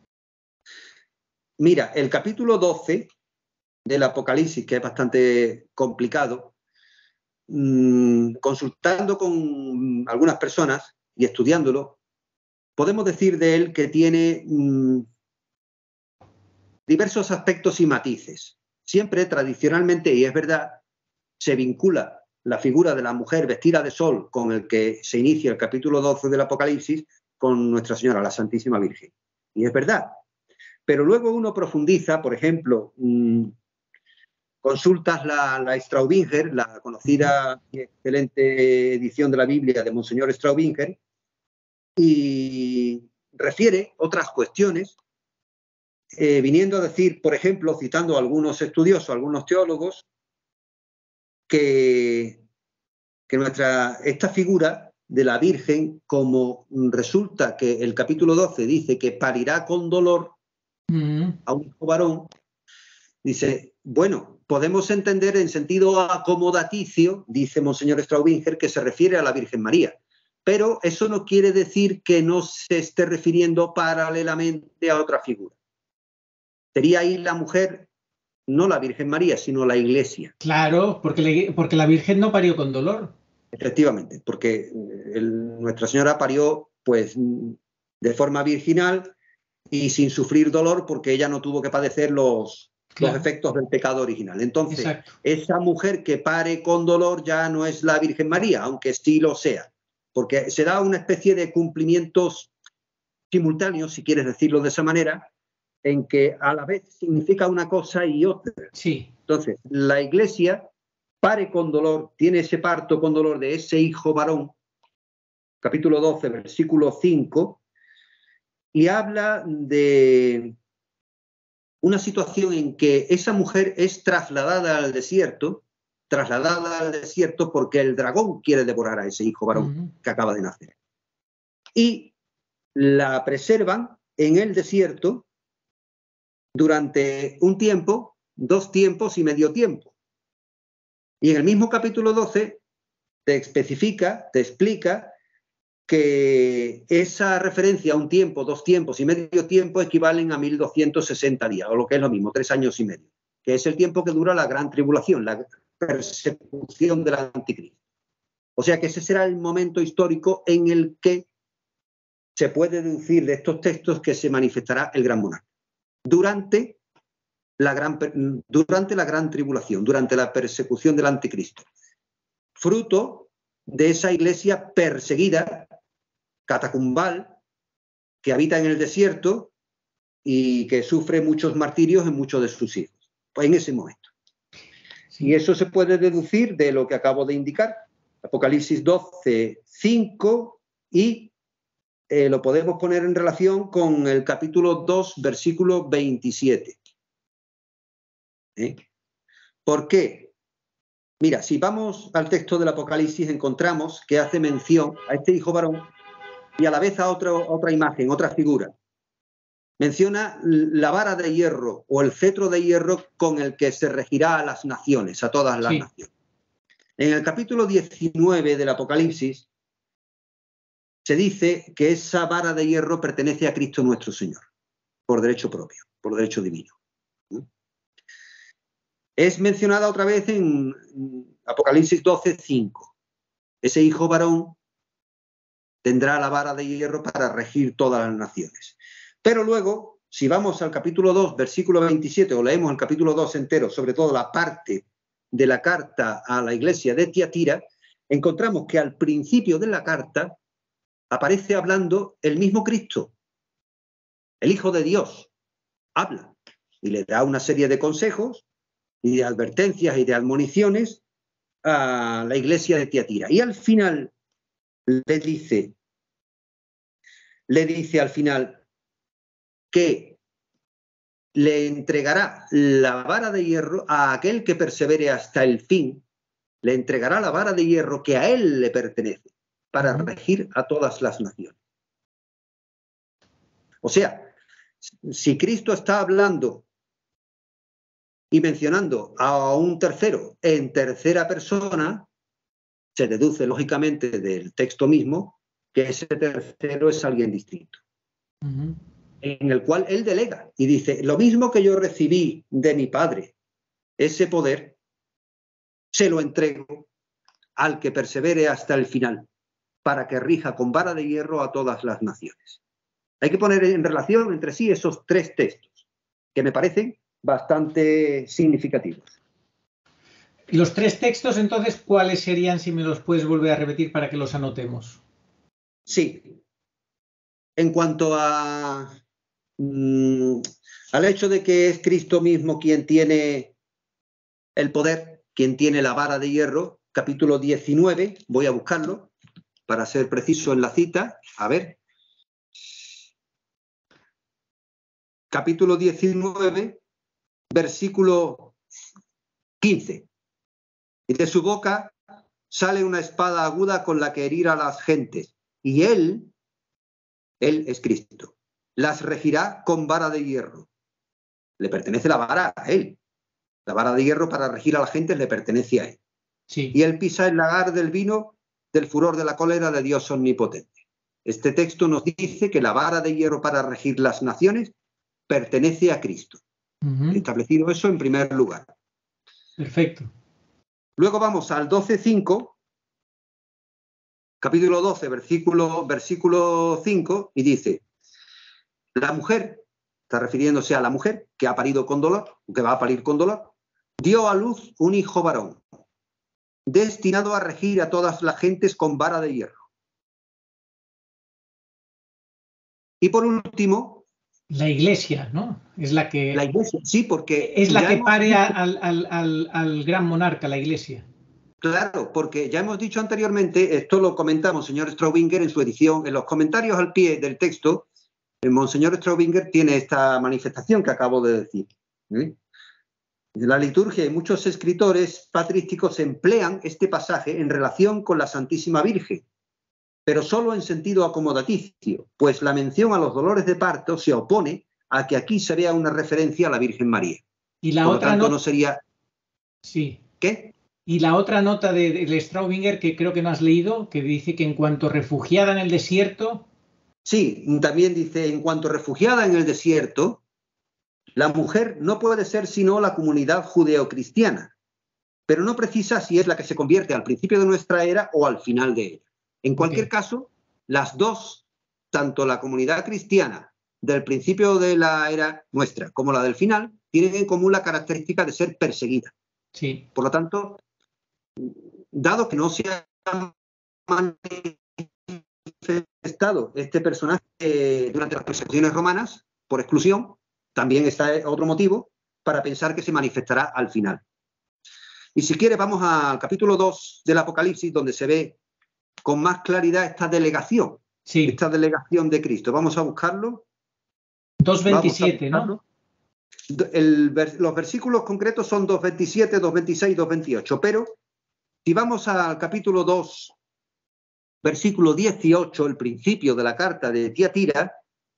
Mira, el capítulo doce del Apocalipsis, que es bastante complicado, mmm, consultando con algunas personas y estudiándolo, podemos decir de él que tiene mmm, diversos aspectos y matices. Siempre, tradicionalmente, y es verdad, se vincula la figura de la mujer vestida de sol con el que se inicia el capítulo doce del Apocalipsis con Nuestra Señora, la Santísima Virgen. Y es verdad. Pero luego uno profundiza, por ejemplo, mmm, consultas la, la Straubinger, la conocida y excelente edición de la Biblia de Monseñor Straubinger, y refiere otras cuestiones, eh, viniendo a decir, por ejemplo, citando a algunos estudiosos, a algunos teólogos, que, que nuestra, esta figura de la Virgen, como resulta que el capítulo doce dice que parirá con dolor uh-huh. a un hijo varón, dice, bueno, podemos entender en sentido acomodaticio, dice Monseñor Straubinger, que se refiere a la Virgen María. Pero eso no quiere decir que no se esté refiriendo paralelamente a otra figura. Sería ahí la mujer, no la Virgen María, sino la Iglesia. Claro, porque, le, porque la Virgen no parió con dolor. Efectivamente, porque el, Nuestra Señora parió pues de forma virginal y sin sufrir dolor, porque ella no tuvo que padecer los, claro. los efectos del pecado original. Entonces, exacto. Esa mujer que pare con dolor ya no es la Virgen María, aunque sí lo sea, porque se da una especie de cumplimientos simultáneos, si quieres decirlo de esa manera, en que a la vez significa una cosa y otra. Sí. Entonces, la Iglesia pare con dolor, tiene ese parto con dolor de ese hijo varón, capítulo doce, versículo cinco, y habla de una situación en que esa mujer es trasladada al desierto, trasladada al desierto porque el dragón quiere devorar a ese hijo varón uh-huh. que acaba de nacer. Y la preservan en el desierto durante un tiempo, dos tiempos y medio tiempo. Y en el mismo capítulo doce te especifica, te explica que esa referencia a un tiempo, dos tiempos y medio tiempo equivalen a mil doscientos sesenta días, o lo que es lo mismo, tres años y medio, que es el tiempo que dura la gran tribulación, la persecución del anticristo. O sea que ese será el momento histórico en el que se puede deducir de estos textos que se manifestará el gran monarca. Durante la gran, durante la gran tribulación, durante la persecución del anticristo. Fruto de esa iglesia perseguida, catacumbal, que habita en el desierto y que sufre muchos martirios en muchos de sus hijos. Pues en ese momento. Sí. Y eso se puede deducir de lo que acabo de indicar, Apocalipsis doce, cinco, y eh, lo podemos poner en relación con el capítulo dos, versículo veintisiete. ¿Eh? ¿Por qué? Mira, si vamos al texto del Apocalipsis, encontramos que hace mención a este hijo varón y a la vez a otro, otra imagen, otra figura. Menciona la vara de hierro o el cetro de hierro con el que se regirá a las naciones, a todas las sí. naciones. En el capítulo diecinueve del Apocalipsis se dice que esa vara de hierro pertenece a Cristo nuestro Señor, por derecho propio, por derecho divino. es mencionada otra vez en Apocalipsis doce, cinco. Ese hijo varón tendrá la vara de hierro para regir todas las naciones. Pero luego, si vamos al capítulo dos, versículo veintisiete, o leemos el capítulo dos entero, sobre todo la parte de la carta a la iglesia de Tiatira, encontramos que al principio de la carta aparece hablando el mismo Cristo, el Hijo de Dios. Habla y le da una serie de consejos y de advertencias y de admoniciones a la iglesia de Tiatira. Y al final le dice, le dice al final que le entregará la vara de hierro a aquel que persevere hasta el fin, le entregará la vara de hierro que a él le pertenece para regir a todas las naciones. O sea, si Cristo está hablando y mencionando a un tercero en tercera persona, se deduce lógicamente del texto mismo que ese tercero es alguien distinto, uh-huh. en el cual él delega y dice, lo mismo que yo recibí de mi Padre, ese poder, se lo entrego al que persevere hasta el final, para que rija con vara de hierro a todas las naciones. Hay que poner en relación entre sí esos tres textos, que me parecen bastante significativos. ¿Y los tres textos, entonces, cuáles serían, si me los puedes volver a repetir para que los anotemos? Sí. En cuanto a, mmm, al hecho de que es Cristo mismo quien tiene el poder, quien tiene la vara de hierro, capítulo diecinueve, voy a buscarlo para ser preciso en la cita. A ver. Capítulo diecinueve, versículo quince. Y de su boca sale una espada aguda con la que herir a las gentes. Y él, él es Cristo, las regirá con vara de hierro. Le pertenece la vara a él. La vara de hierro para regir a la gente le pertenece a él. Sí. Y él pisa el lagar del vino del furor de la cólera de Dios omnipotente. Este texto nos dice que la vara de hierro para regir las naciones pertenece a Cristo. Uh-huh. Establecido eso en primer lugar. Perfecto. Luego vamos al doce cinco, capítulo doce, versículo, versículo cinco, y dice, la mujer, está refiriéndose a la mujer que ha parido con dolor, que va a parir con dolor, dio a luz un hijo varón, destinado a regir a todas las gentes con vara de hierro. Y por último, la iglesia, ¿no? Es la que... La iglesia, sí, porque... Es la que hemos... pare al, al, al, al gran monarca, la iglesia. Claro, porque ya hemos dicho anteriormente, esto lo comentamos, señor Straubinger, en su edición, en los comentarios al pie del texto, el monseñor Straubinger tiene esta manifestación que acabo de decir. ¿eh? La liturgia y muchos escritores patrísticos emplean este pasaje en relación con la Santísima Virgen, pero solo en sentido acomodaticio, pues la mención a los dolores de parto se opone a que aquí se vea una referencia a la Virgen María. Y la Por otra lo tanto, no... no sería... Sí. ¿Qué? Y la otra nota de, de, de Straubinger, que creo que no has leído, que dice que en cuanto refugiada en el desierto... Sí, también dice, en cuanto refugiada en el desierto, la mujer no puede ser sino la comunidad judeocristiana, pero no precisa si es la que se convierte al principio de nuestra era o al final de ella. En cualquier okay. caso, las dos, tanto la comunidad cristiana del principio de la era nuestra como la del final, tienen en común la característica de ser perseguida. Sí. Por lo tanto, dado que no se ha manifestado este personaje eh, durante las persecuciones romanas, por exclusión, también está otro motivo para pensar que se manifestará al final. Y si quiere, vamos al capítulo dos del Apocalipsis, donde se ve con más claridad esta delegación, sí. esta delegación de Cristo. Vamos a buscarlo. dos veintisiete, ¿no? El, los versículos concretos son dos veintisiete, dos veintiséis, dos veintiocho, pero si vamos al capítulo dos, versículo dieciocho, el principio de la carta de Tiatira,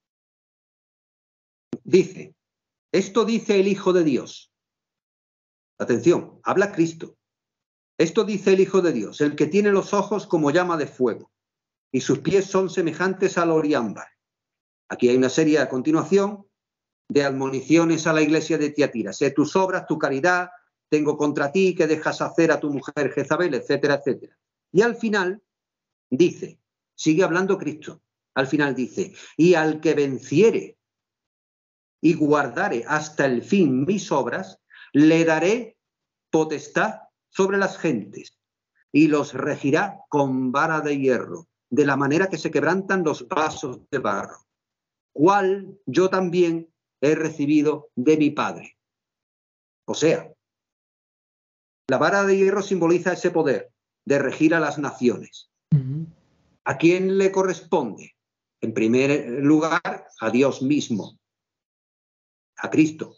dice, esto dice el Hijo de Dios. Atención, habla Cristo. Esto dice el Hijo de Dios, el que tiene los ojos como llama de fuego, y sus pies son semejantes al oriámbar. Aquí hay una serie a continuación de admoniciones a la iglesia de Tiatira. Sé tus obras, tu caridad, tengo contra ti que dejas hacer a tu mujer Jezabel, etcétera, etcétera. Y al final dice, sigue hablando Cristo, al final dice, y al que venciere y guardare hasta el fin mis obras, le daré potestad sobre las gentes y los regirá con vara de hierro, de la manera que se quebrantan los vasos de barro, cual yo también he recibido de mi Padre. O sea, la vara de hierro simboliza ese poder de regir a las naciones. Uh-huh. ¿A quién le corresponde? En primer lugar, a Dios mismo, a Cristo.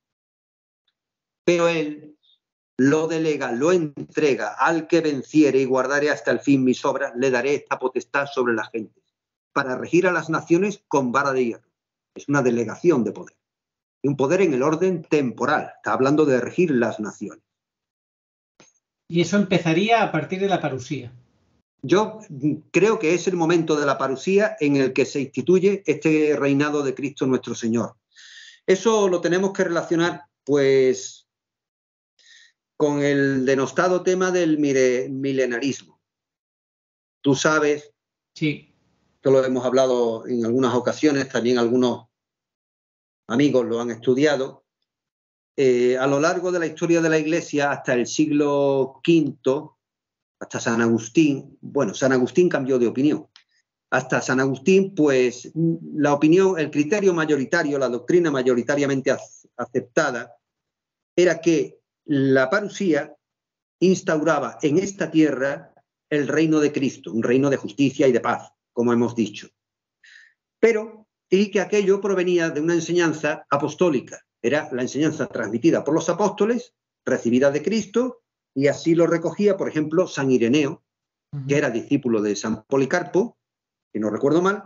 Pero Él lo delega, lo entrega al que venciere y guardare hasta el fin mis obras, le daré esta potestad sobre la gente, para regir a las naciones con vara de hierro. Es una delegación de poder. Y un poder en el orden temporal. Está hablando de regir las naciones. Y eso empezaría a partir de la parusía. Yo creo que es el momento de la parusía en el que se instituye este reinado de Cristo nuestro Señor. Eso lo tenemos que relacionar, pues, con el denostado tema del milenarismo. Tú sabes, sí, que lo hemos hablado en algunas ocasiones, también algunos amigos lo han estudiado. Eh, a lo largo de la historia de la Iglesia, hasta el siglo quinto, hasta San Agustín, bueno, San Agustín cambió de opinión. Hasta San Agustín, pues, la opinión, el criterio mayoritario, la doctrina mayoritariamente aceptada, era que la parusía instauraba en esta tierra el reino de Cristo, un reino de justicia y de paz, como hemos dicho. Pero, y que aquello provenía de una enseñanza apostólica. Era la enseñanza transmitida por los apóstoles, recibida de Cristo, y así lo recogía, por ejemplo, San Ireneo, uh-huh. que era discípulo de San Policarpo, si no recuerdo mal,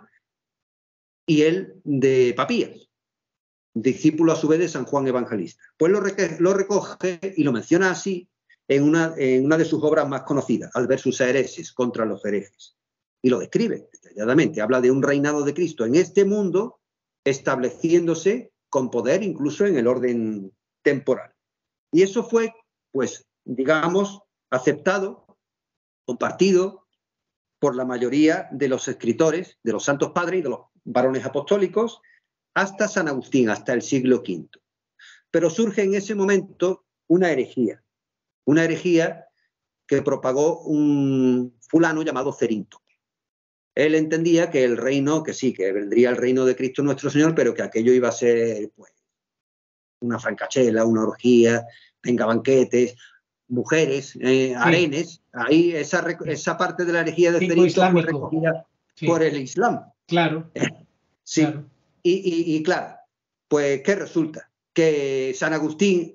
y él de Papías, discípulo a su vez de San Juan Evangelista. Pues lo, re lo recoge y lo menciona así en una, en una de sus obras más conocidas, Adversus Hereses, contra los herejes. Y lo describe detalladamente. Habla de un reinado de Cristo en este mundo, estableciéndose con poder incluso en el orden temporal. Y eso fue, pues, digamos, aceptado, compartido por la mayoría de los escritores, de los santos padres y de los varones apostólicos, hasta San Agustín, hasta el siglo quinto. Pero surge en ese momento una herejía, una herejía que propagó un fulano llamado Cerinto. Él entendía que el reino, que sí, que vendría el reino de Cristo nuestro Señor, pero que aquello iba a ser, pues, una francachela, una orgía, venga, banquetes, mujeres, eh, sí. arenes. Ahí esa, esa parte de la herejía de tipo Cerinto islámico. fue recogida sí. por el Islam. Claro. Sí. Claro. Y, y, y claro, pues, ¿qué resulta? Que San Agustín,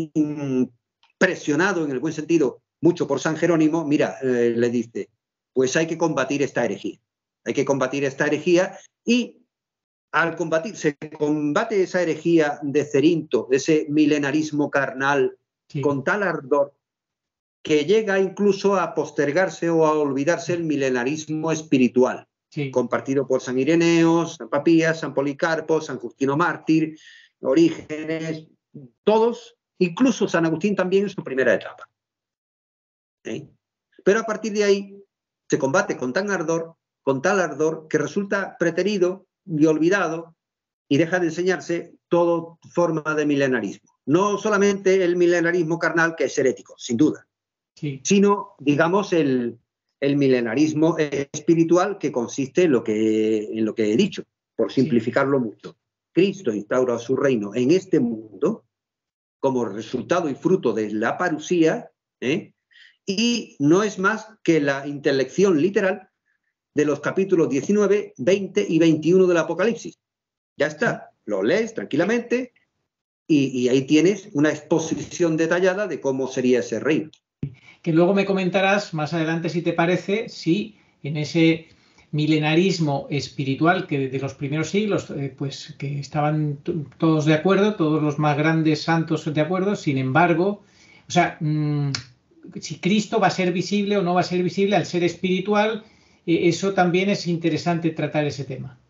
presionado en el buen sentido mucho por San Jerónimo, mira, eh, le dice, pues hay que combatir esta herejía. Hay que combatir esta herejía y al combatir, se combate esa herejía de Cerinto, ese milenarismo carnal, sí. con tal ardor que llega incluso a postergarse o a olvidarse el milenarismo espiritual. Sí. Compartido por San Ireneo, San Papías, San Policarpo, San Justino Mártir, Orígenes, todos, incluso San Agustín también en su primera etapa. ¿Eh? Pero a partir de ahí se combate con tan ardor, con tal ardor, que resulta preterido y olvidado y deja de enseñarse toda forma de milenarismo. No solamente el milenarismo carnal, que es herético, sin duda, sí. sino, digamos, el... el milenarismo espiritual, que consiste en lo que, en lo que he dicho, por simplificarlo sí. mucho. Cristo instaura su reino en este mundo como resultado y fruto de la parusía, ¿eh? y no es más que la intelección literal de los capítulos diecinueve, veinte y veintiuno del Apocalipsis. Ya está, lo lees tranquilamente y, y ahí tienes una exposición detallada de cómo sería ese reino. Que luego me comentarás más adelante, si te parece, si en ese milenarismo espiritual que de los primeros siglos, eh, pues que estaban todos de acuerdo, todos los más grandes santos de acuerdo, sin embargo, o sea, mmm, si Cristo va a ser visible o no va a ser visible al ser espiritual, eh, eso también es interesante tratar ese tema.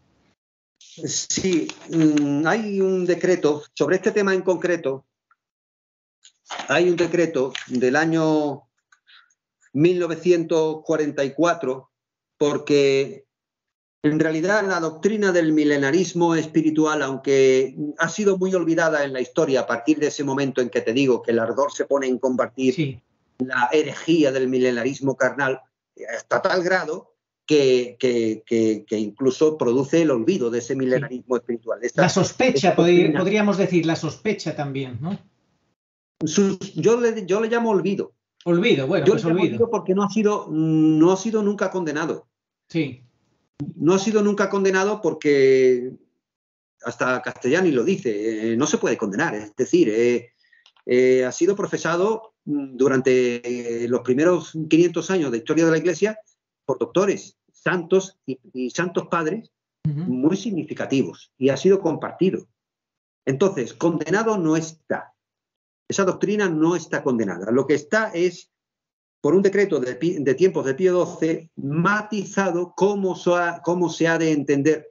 Sí, mmm, hay un decreto sobre este tema en concreto. hay un decreto del año mil novecientos cuarenta y cuatro, porque en realidad la doctrina del milenarismo espiritual, aunque ha sido muy olvidada en la historia a partir de ese momento en que te digo que el ardor se pone en combatir sí. la herejía del milenarismo carnal, hasta tal grado que, que, que, que incluso produce el olvido de ese milenarismo sí. espiritual. Esta, la sospecha, podría, podríamos decir, la sospecha también, ¿no? Sus, yo, le, yo le llamo olvido. Olvido, bueno, yo pues le llamo olvido. olvido porque no ha sido, no ha sido nunca condenado. Sí. No ha sido nunca condenado porque hasta Castellani lo dice, eh, no se puede condenar. Es decir, eh, eh, ha sido profesado durante los primeros quinientos años de historia de la Iglesia por doctores, santos y, y santos padres uh-huh. muy significativos, y ha sido compartido. Entonces, condenado no está. Esa doctrina no está condenada. Lo que está es, por un decreto de, de tiempos de Pío doce, matizado cómo, so, cómo se ha de entender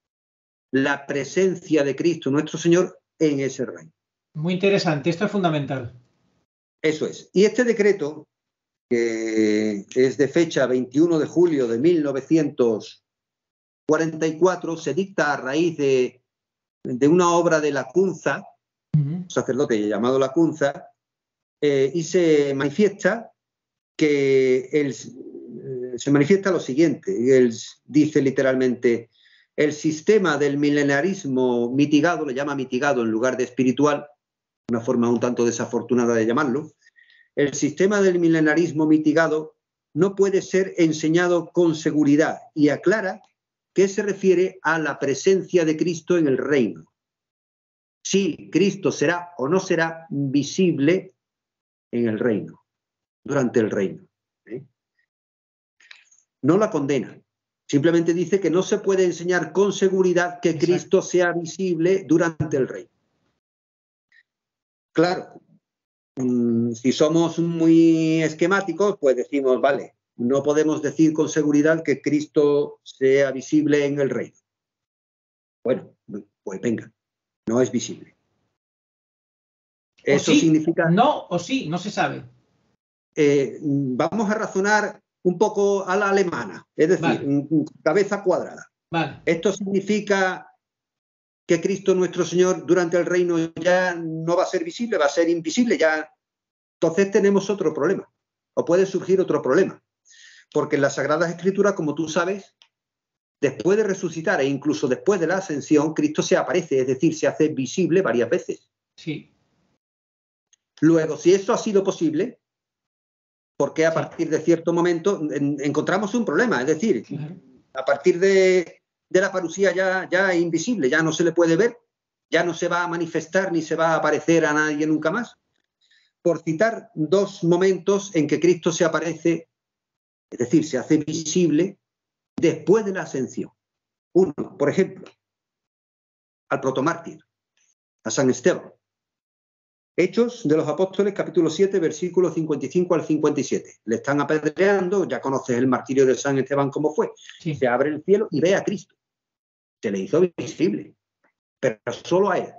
la presencia de Cristo nuestro Señor en ese reino. Muy interesante, esto es fundamental. Eso es. Y este decreto, que es de fecha veintiuno de julio de mil novecientos cuarenta y cuatro, se dicta a raíz de, de una obra de Lacunza, uh-huh. un sacerdote llamado Lacunza, eh, y se manifiesta que él, se manifiesta lo siguiente. Él dice literalmente: el sistema del milenarismo mitigado, le llama mitigado en lugar de espiritual, una forma un tanto desafortunada de llamarlo, el sistema del milenarismo mitigado no puede ser enseñado con seguridad, y aclara que se refiere a la presencia de Cristo en el reino. Si Cristo será o no será visible en el reino, durante el reino. ¿eh? No la condena. Simplemente dice que no se puede enseñar con seguridad que Cristo sea visible durante el reino. Claro, mmm, si somos muy esquemáticos, pues decimos, vale, no podemos decir con seguridad que Cristo sea visible en el reino. Bueno, pues venga, no es visible. Eso sí, significa... No o sí, no se sabe. Eh, vamos a razonar un poco a la alemana, es decir, vale. cabeza cuadrada. Vale. Esto significa que Cristo nuestro Señor durante el reino ya no va a ser visible, va a ser invisible, ya. Entonces tenemos otro problema, o puede surgir otro problema, porque en las Sagradas Escrituras, como tú sabes, después de resucitar e incluso después de la ascensión, Cristo se aparece, es decir, se hace visible varias veces. Sí. Luego, si eso ha sido posible, porque a partir de cierto momento en, encontramos un problema, es decir, claro. a partir de, de la parusía ya, ya es invisible, ya no se le puede ver, ya no se va a manifestar ni se va a aparecer a nadie nunca más. Por citar dos momentos en que Cristo se aparece, es decir, se hace visible después de la ascensión. Uno, por ejemplo, al protomártir, a San Esteban. Hechos de los Apóstoles, capítulo siete, versículos cincuenta y cinco al cincuenta y siete. Le están apedreando, ya conoces el martirio de San Esteban cómo fue. Sí. Se abre el cielo y ve a Cristo. Se le hizo visible, pero solo a él.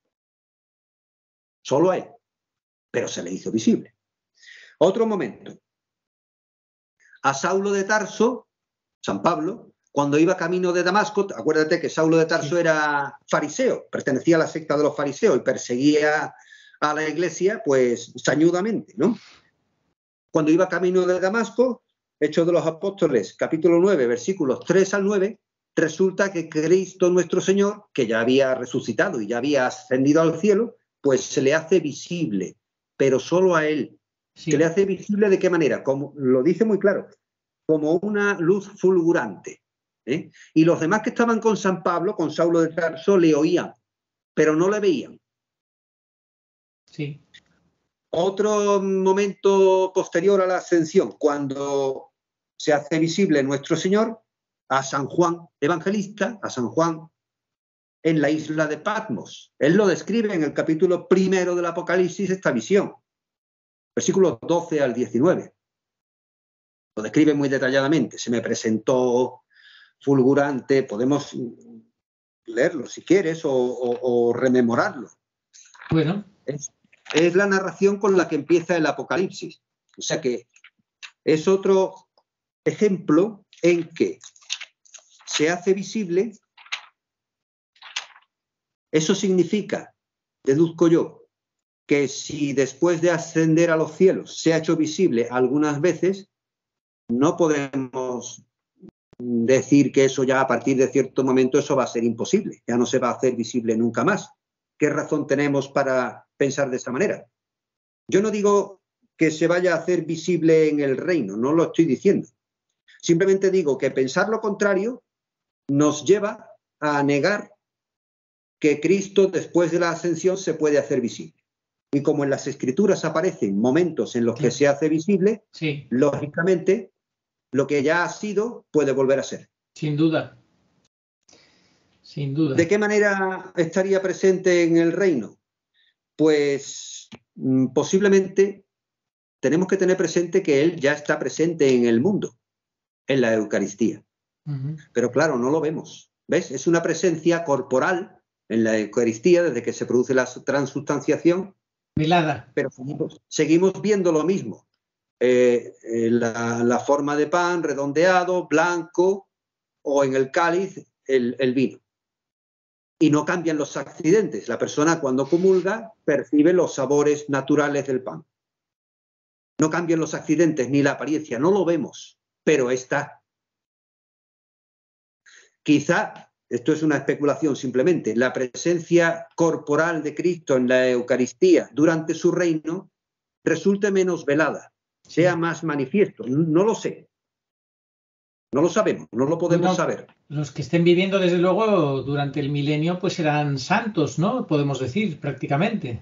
Solo a él. Pero se le hizo visible. Otro momento. A Saulo de Tarso, San Pablo, cuando iba camino de Damasco, acuérdate que Saulo de Tarso sí. era fariseo, pertenecía a la secta de los fariseos y perseguía a la iglesia, pues, sañudamente, ¿no? Cuando iba camino de Damasco, Hechos de los Apóstoles, capítulo nueve, versículos tres al nueve, resulta que Cristo nuestro Señor, que ya había resucitado y ya había ascendido al cielo, pues se le hace visible, pero solo a él. Sí. ¿Se le hace visible de qué manera? Como lo dice muy claro, como una luz fulgurante. ¿eh? Y los demás que estaban con San Pablo, con Saulo de Tarso, le oían, pero no le veían. Sí. Otro momento posterior a la ascensión, cuando se hace visible nuestro Señor a San Juan Evangelista, a San Juan en la isla de Patmos. Él lo describe en el capítulo primero del Apocalipsis, esta visión, versículos doce al diecinueve. Lo describe muy detalladamente. Se me presentó fulgurante, podemos leerlo si quieres o, o, o rememorarlo. Bueno. Es, es la narración con la que empieza el Apocalipsis. O sea que es otro ejemplo en que se hace visible. Eso significa, deduzco yo, que si después de ascender a los cielos se ha hecho visible algunas veces, no podemos decir que eso ya a partir de cierto momento eso va a ser imposible, ya no se va a hacer visible nunca más. ¿Qué razón tenemos para pensar de esa manera? Yo no digo que se vaya a hacer visible en el reino, no lo estoy diciendo. Simplemente digo que pensar lo contrario nos lleva a negar que Cristo después de la ascensión se puede hacer visible. Y como en las Escrituras aparecen momentos en los que se hace visible, sí, lógicamente lo que ya ha sido puede volver a ser. Sin duda. Sin duda. ¿De qué manera estaría presente en el reino? Pues mm, posiblemente tenemos que tener presente que Él ya está presente en el mundo, en la Eucaristía. Uh-huh. Pero claro, no lo vemos. ¿Ves? Es una presencia corporal en la Eucaristía desde que se produce la transubstanciación. Velada. Pero seguimos, seguimos viendo lo mismo. Eh, eh, la, la forma de pan redondeado, blanco, o en el cáliz el, el vino. Y no cambian los accidentes. La persona cuando comulga percibe los sabores naturales del pan. No cambian los accidentes ni la apariencia, no lo vemos, pero está. Quizá, esto es una especulación simplemente, la presencia corporal de Cristo en la Eucaristía durante su reino resulte menos velada, sea más manifiesto. No lo sé. No lo sabemos, no lo podemos bueno, saber. Los que estén viviendo, desde luego, durante el milenio, pues serán santos, ¿no? Podemos decir, prácticamente.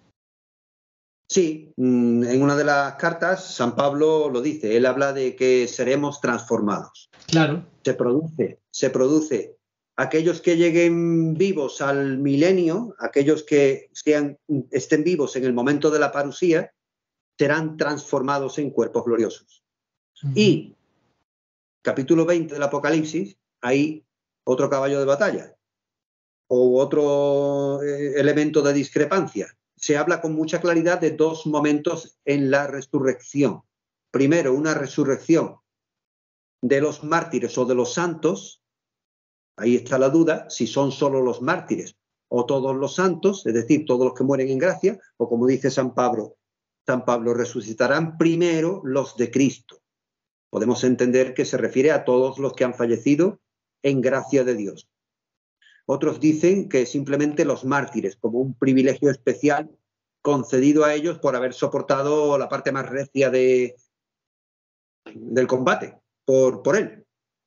Sí, en una de las cartas San Pablo lo dice, él habla de que seremos transformados. Claro. Se produce, se produce. Aquellos que lleguen vivos al milenio, aquellos que sean, estén vivos en el momento de la parusía, serán transformados en cuerpos gloriosos. Uh-huh. Y capítulo veinte del Apocalipsis, hay otro caballo de batalla o otro eh, elemento de discrepancia. Se habla con mucha claridad de dos momentos en la resurrección. Primero, una resurrección de los mártires o de los santos. Ahí está la duda, si son solo los mártires o todos los santos, es decir, todos los que mueren en gracia, o como dice San Pablo, San Pablo, resucitarán primero los de Cristo. Podemos entender que se refiere a todos los que han fallecido en gracia de Dios. Otros dicen que simplemente los mártires, como un privilegio especial concedido a ellos por haber soportado la parte más recia de, del combate por, por él.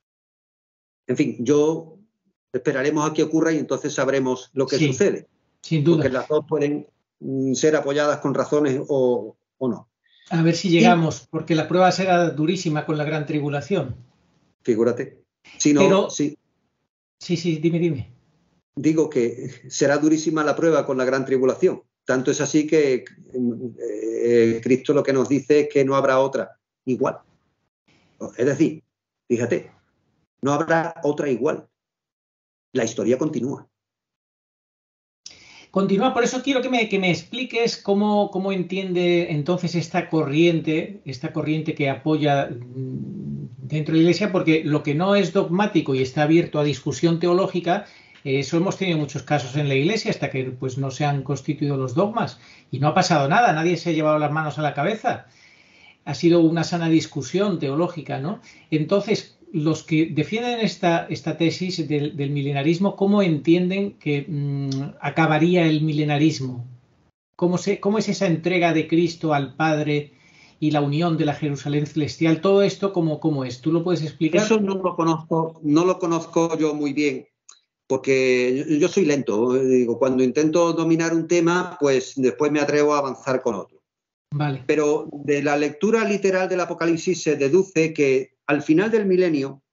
En fin, yo esperaremos a que ocurra y entonces sabremos lo que sí, sucede. Sin duda. Porque las dos pueden ser apoyadas con razones o, o no. A ver si llegamos, y, porque la prueba será durísima con la gran tribulación. Figúrate. Si no, Pero, sí. Sí, sí, dime, dime. Digo que será durísima la prueba con la gran tribulación. Tanto es así que eh, Cristo lo que nos dice es que no habrá otra igual. Es decir, fíjate, no habrá otra igual. La historia continúa. Continúa, por eso quiero que me, que me expliques cómo, cómo entiende entonces esta corriente, esta corriente que apoya dentro de la Iglesia, porque lo que no es dogmático y está abierto a discusión teológica, eh, eso hemos tenido muchos casos en la Iglesia hasta que pues, no se han constituido los dogmas y no ha pasado nada, nadie se ha llevado las manos a la cabeza. Ha sido una sana discusión teológica, ¿no? Entonces, los que defienden esta, esta tesis del, del milenarismo, ¿cómo entienden que mmm, acabaría el milenarismo? ¿Cómo, se, ¿Cómo es esa entrega de Cristo al Padre y la unión de la Jerusalén celestial? Todo esto, ¿cómo, cómo es? ¿Tú lo puedes explicar? Eso no lo conozco, no lo conozco yo muy bien, porque yo, yo soy lento. Digo, cuando intento dominar un tema, pues después me atrevo a avanzar con otro. Vale. Pero de la lectura literal del Apocalipsis se deduce que al final del milenio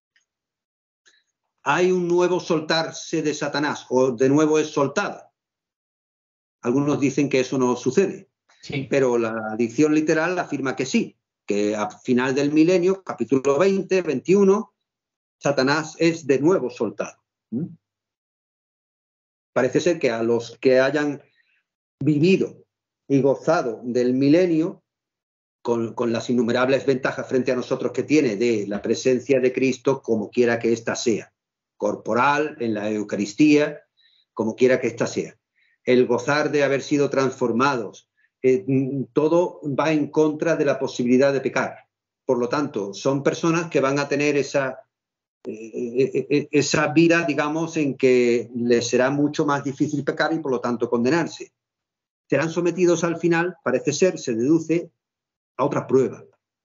hay un nuevo soltarse de Satanás, o de nuevo es soltada. Algunos dicen que eso no sucede, sí. Pero la dicción literal afirma que sí, que al final del milenio, capítulo veinte, veintiuno, Satanás es de nuevo soltado. ¿Mm? Parece ser que a los que hayan vivido y gozado del milenio, con, con las innumerables ventajas frente a nosotros que tiene de la presencia de Cristo, como quiera que ésta sea, corporal, en la Eucaristía, como quiera que ésta sea. El gozar de haber sido transformados, eh, todo va en contra de la posibilidad de pecar. Por lo tanto, son personas que van a tener esa, eh, eh, esa vida, digamos, en que les será mucho más difícil pecar y por lo tanto condenarse. Serán sometidos al final, parece ser, se deduce, a otra prueba.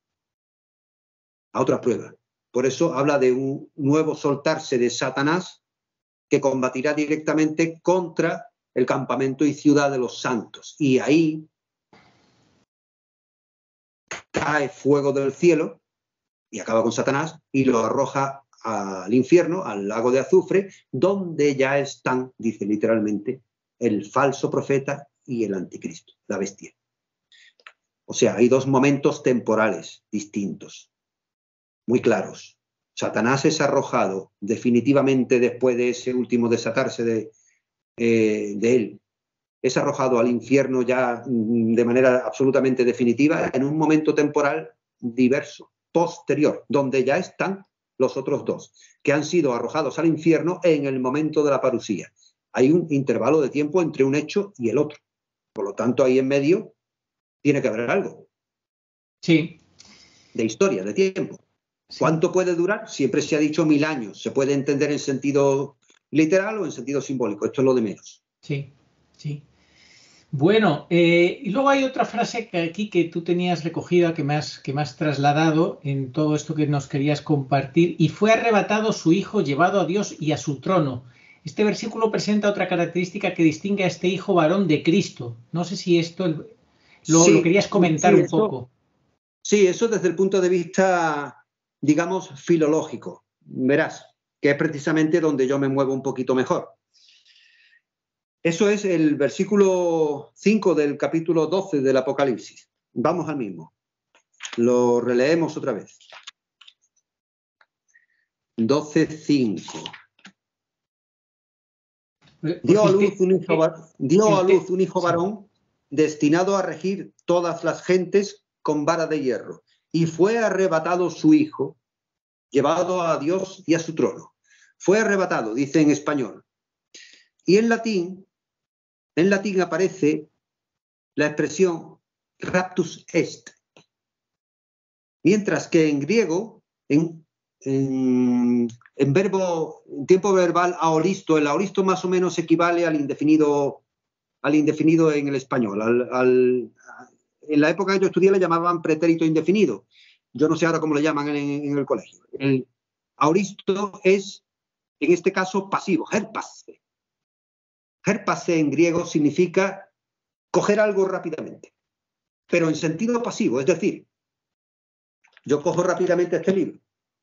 A otra prueba. Por eso habla de un nuevo soltarse de Satanás que combatirá directamente contra el campamento y ciudad de los santos. Y ahí cae fuego del cielo y acaba con Satanás y lo arroja al infierno, al lago de azufre, donde ya están, dice literalmente, el falso profeta y el anticristo, la bestia. O sea, hay dos momentos temporales distintos, muy claros. Satanás es arrojado definitivamente después de ese último desatarse de, eh, de él. Es arrojado al infierno ya de manera absolutamente definitiva en un momento temporal diverso, posterior, donde ya están los otros dos, que han sido arrojados al infierno en el momento de la parusía. Hay un intervalo de tiempo entre un hecho y el otro. Por lo tanto, ahí en medio tiene que haber algo. Sí. De historia, de tiempo. Sí. ¿Cuánto puede durar? Siempre se ha dicho mil años. Se puede entender en sentido literal o en sentido simbólico. Esto es lo de menos. Sí, sí. Bueno, eh, y luego hay otra frase que aquí que tú tenías recogida, que me, has, que me has trasladado en todo esto que nos querías compartir. Y fue arrebatado su hijo, llevado a Dios y a su trono. Este versículo presenta otra característica que distingue a este hijo varón de Cristo. No sé si esto lo, sí, lo querías comentar sí, un eso, poco. Sí, eso desde el punto de vista, digamos, filológico. Verás, que es precisamente donde yo me muevo un poquito mejor. Eso es el versículo cinco del capítulo doce del Apocalipsis. Vamos al mismo. Lo releemos otra vez. doce cinco. Dio a luz un hijo, dio a luz un hijo varón destinado a regir todas las gentes con vara de hierro. Y fue arrebatado su hijo, llevado a Dios y a su trono. Fue arrebatado, dice en español. Y en latín, en latín aparece la expresión raptus est. Mientras que en griego, en, en, en verbo, en tiempo verbal aoristo, el aoristo más o menos equivale al indefinido, al indefinido en el español. Al, al, en la época que yo estudié le llamaban pretérito indefinido. Yo no sé ahora cómo le llaman en, en el colegio. El aoristo es, en este caso, pasivo, herpase. Herpase en griego significa coger algo rápidamente, pero en sentido pasivo, es decir, yo cojo rápidamente este libro.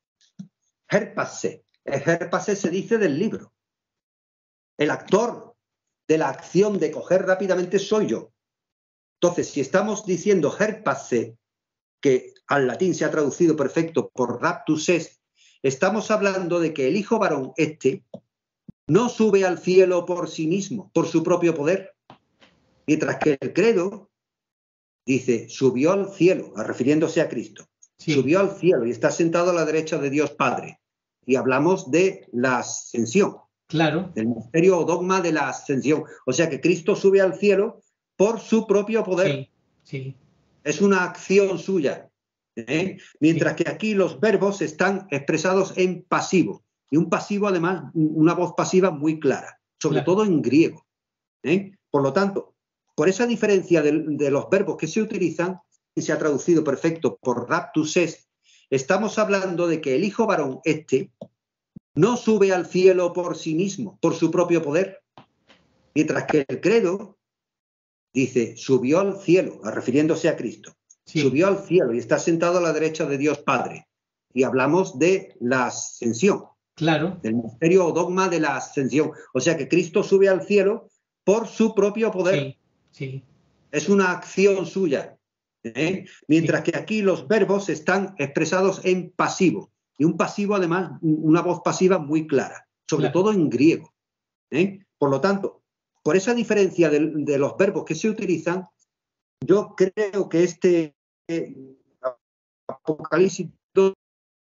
Herpase. Herpase se dice del libro. El actor de la acción de coger rápidamente soy yo. Entonces, si estamos diciendo herpase, que al latín se ha traducido perfecto por raptus est, estamos hablando de que el hijo varón este no sube al cielo por sí mismo, por su propio poder, mientras que el credo dice, subió al cielo, refiriéndose a Cristo, sí. Subió al cielo y está sentado a la derecha de Dios Padre. Y hablamos de la ascensión, claro, del misterio o dogma de la ascensión. O sea que Cristo sube al cielo por su propio poder. Sí, sí. Es una acción suya. ¿eh? Mientras sí. que aquí los verbos están expresados en pasivo. Y un pasivo, además, una voz pasiva muy clara, sobre claro. todo en griego. ¿eh? Por lo tanto, por esa diferencia de, de los verbos que se utilizan, y se ha traducido perfecto por raptus est, estamos hablando de que el hijo varón este no sube al cielo por sí mismo, por su propio poder, mientras que el credo dice, subió al cielo, refiriéndose a Cristo, sí. subió al cielo y está sentado a la derecha de Dios Padre. Y hablamos de la ascensión. Claro. Del misterio o dogma de la ascensión. O sea que Cristo sube al cielo por su propio poder. Sí, sí. Es una acción suya. ¿eh? Mientras sí. que aquí los verbos están expresados en pasivo. Y un pasivo, además, una voz pasiva muy clara. Sobre claro. todo en griego. ¿eh? Por lo tanto, por esa diferencia de, de los verbos que se utilizan, yo creo que este eh, Apocalipsis doce,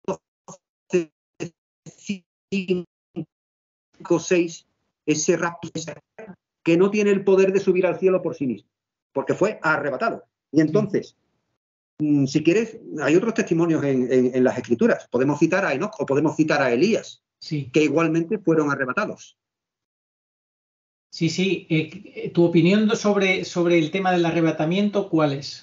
cinco, seis, ese rapto que no tiene el poder de subir al cielo por sí mismo, porque fue arrebatado. Y entonces, mm. si quieres, hay otros testimonios en, en, en las Escrituras. Podemos citar a Enoc o podemos citar a Elías, sí. que igualmente fueron arrebatados. Sí, sí. Eh, ¿Tu opinión sobre, sobre el tema del arrebatamiento cuál es?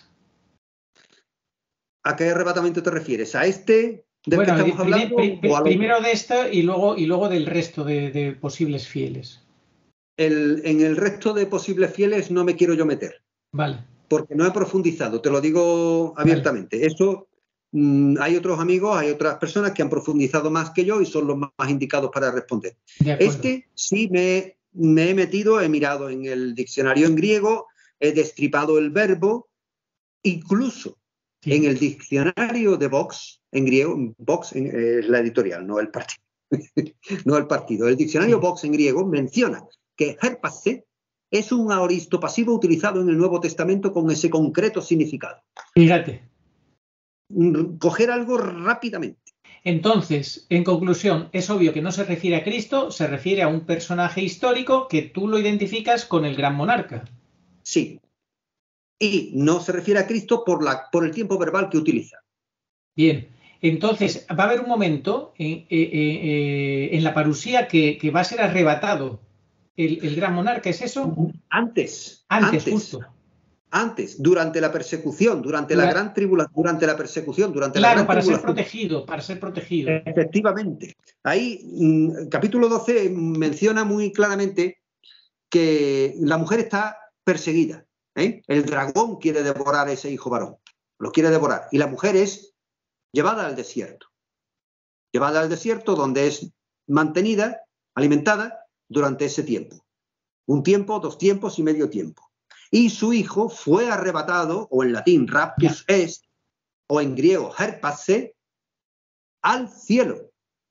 ¿A qué arrebatamiento te refieres? ¿A este del bueno, que estamos prim, hablando? Prim, o al primero otro? de esto y luego, y luego del resto de, de posibles fieles. El, en el resto de posibles fieles no me quiero yo meter. Vale. Porque no he profundizado, te lo digo abiertamente. Vale. Eso, mmm, hay otros amigos, hay otras personas que han profundizado más que yo y son los más, más indicados para responder. Este sí me, me he metido, he mirado en el diccionario en griego, he destripado el verbo, incluso sí. en el diccionario de Vox, en griego, Vox es eh, la editorial, no el partido. no el partido. El diccionario sí. Vox en griego menciona que herpase es un aoristo pasivo utilizado en el Nuevo Testamento con ese concreto significado. Fíjate. Coger algo rápidamente. Entonces, en conclusión, es obvio que no se refiere a Cristo, se refiere a un personaje histórico que tú lo identificas con el gran monarca. Sí. Y no se refiere a Cristo por, la, por el tiempo verbal que utiliza. Bien. Entonces, va a haber un momento en, eh, eh, en la parusía que, que va a ser arrebatado el, el gran monarca, ¿es eso? Antes. Antes, antes justo. Antes, durante la persecución, durante Dura... la gran tribulación, durante la persecución, durante claro, la gran para tribulación. ser protegido, para ser protegido. Efectivamente. Ahí, mmm, capítulo doce menciona muy claramente que la mujer está perseguida. ¿eh? El dragón quiere devorar a ese hijo varón, lo quiere devorar. Y la mujer es llevada al desierto. Llevada al desierto donde es mantenida, alimentada durante ese tiempo. Un tiempo, dos tiempos y medio tiempo. Y su hijo fue arrebatado, o en latín raptus est, o en griego herpase, al cielo.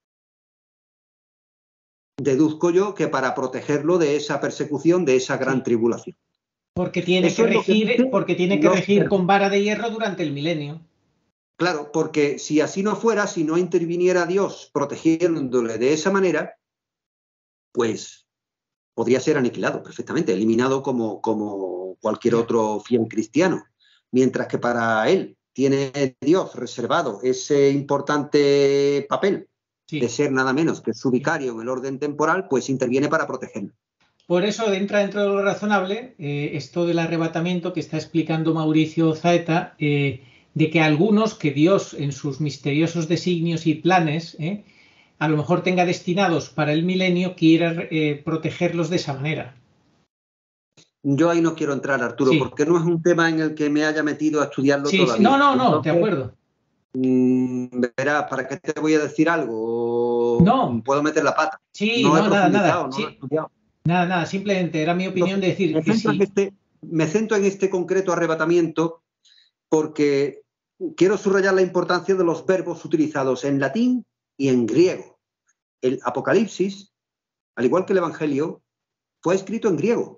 Deduzco yo que para protegerlo de esa persecución, de esa gran tribulación. Porque tiene Eso que regir, que porque tiene que regir con vara de hierro durante el milenio. Claro, porque si así no fuera, si no interviniera Dios protegiéndole de esa manera, pues podría ser aniquilado perfectamente, eliminado como, como cualquier otro fiel cristiano. Mientras que para él tiene Dios reservado ese importante papel sí. de ser nada menos que su vicario en el orden temporal, pues interviene para protegerlo. Por eso entra dentro de lo razonable eh, esto del arrebatamiento que está explicando Mauricio Zaeta, eh, de que algunos que Dios en sus misteriosos designios y planes eh, a lo mejor tenga destinados para el milenio, quiera eh, protegerlos de esa manera. Yo ahí no quiero entrar, Arturo, sí. porque no es un tema en el que me haya metido a estudiarlo sí, todavía. Sí. No, no, no, Entonces, de acuerdo. Mmm, verás, ¿para qué te voy a decir algo? No. Puedo meter la pata. Sí, no, no, he nada, nada. No sí. lo he estudiado. Nada, nada, simplemente era mi opinión Entonces, de decir me que centro, sí. en este, me centro en este concreto arrebatamiento porque quiero subrayar la importancia de los verbos utilizados en latín y en griego. El Apocalipsis, al igual que el Evangelio, fue escrito en griego.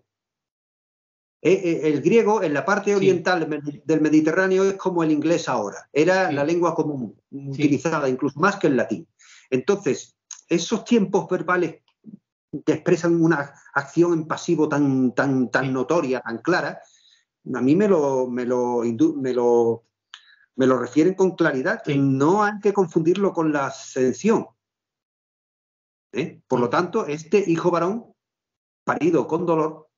El griego en la parte oriental sí. del Mediterráneo es como el inglés ahora. Era sí. la lengua común, sí. utilizada incluso más que el latín. Entonces, esos tiempos verbales que expresan una acción en pasivo tan, tan, tan notoria, tan clara, a mí me lo, me lo, me lo, me lo refieren con claridad. Sí. No hay que confundirlo con la ascensión. ¿Eh? Por lo tanto, este hijo varón, parido con dolor,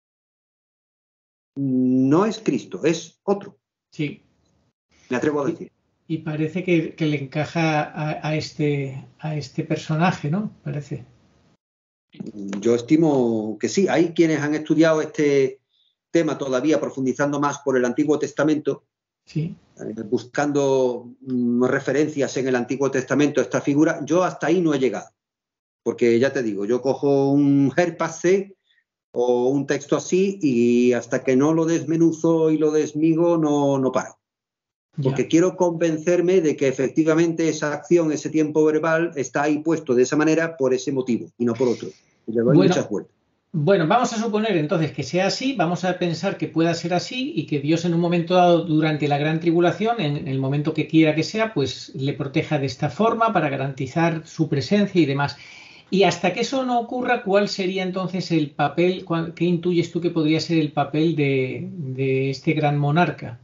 no es Cristo, es otro. Sí. Me atrevo a decir. Y, y parece que, que le encaja a, a, este, a este personaje, ¿no? Parece. Yo estimo que sí. Hay quienes han estudiado este tema todavía profundizando más por el Antiguo Testamento, sí. eh, buscando mm, referencias en el Antiguo Testamento a esta figura. Yo hasta ahí no he llegado. Porque ya te digo, yo cojo un herpase o un texto así y hasta que no lo desmenuzo y lo desmigo no, no paro. Porque ya. quiero convencerme de que efectivamente esa acción, ese tiempo verbal está ahí puesto de esa manera por ese motivo y no por otro. Y le doy bueno, muchas vueltas. Bueno, vamos a suponer entonces que sea así, vamos a pensar que pueda ser así y que Dios en un momento dado durante la gran tribulación, en el momento que quiera que sea, pues le proteja de esta forma para garantizar su presencia y demás. Y hasta que eso no ocurra, ¿cuál sería entonces el papel, cuál- qué intuyes tú que podría ser el papel de, de este gran monarca?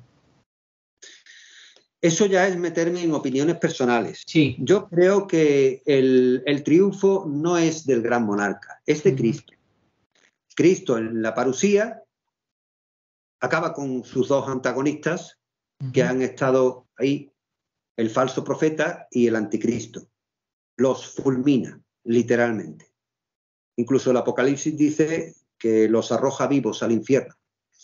Eso ya es meterme en opiniones personales. Sí. Yo creo que el, el triunfo no es del gran monarca, es de Ujú. Cristo. Cristo en la parusía acaba con sus dos antagonistas que Ujú. han estado ahí, el falso profeta y el anticristo. Los fulmina, literalmente. Incluso el Apocalipsis dice que los arroja vivos al infierno.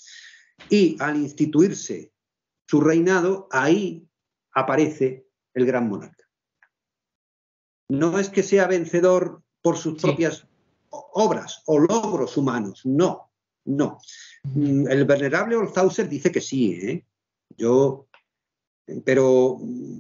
Y al instituirse su reinado, ahí aparece el gran monarca. No es que sea vencedor por sus Sí. propias obras o logros humanos, no, no. Ujú. El venerable Olshauser dice que sí, ¿eh? Yo, pero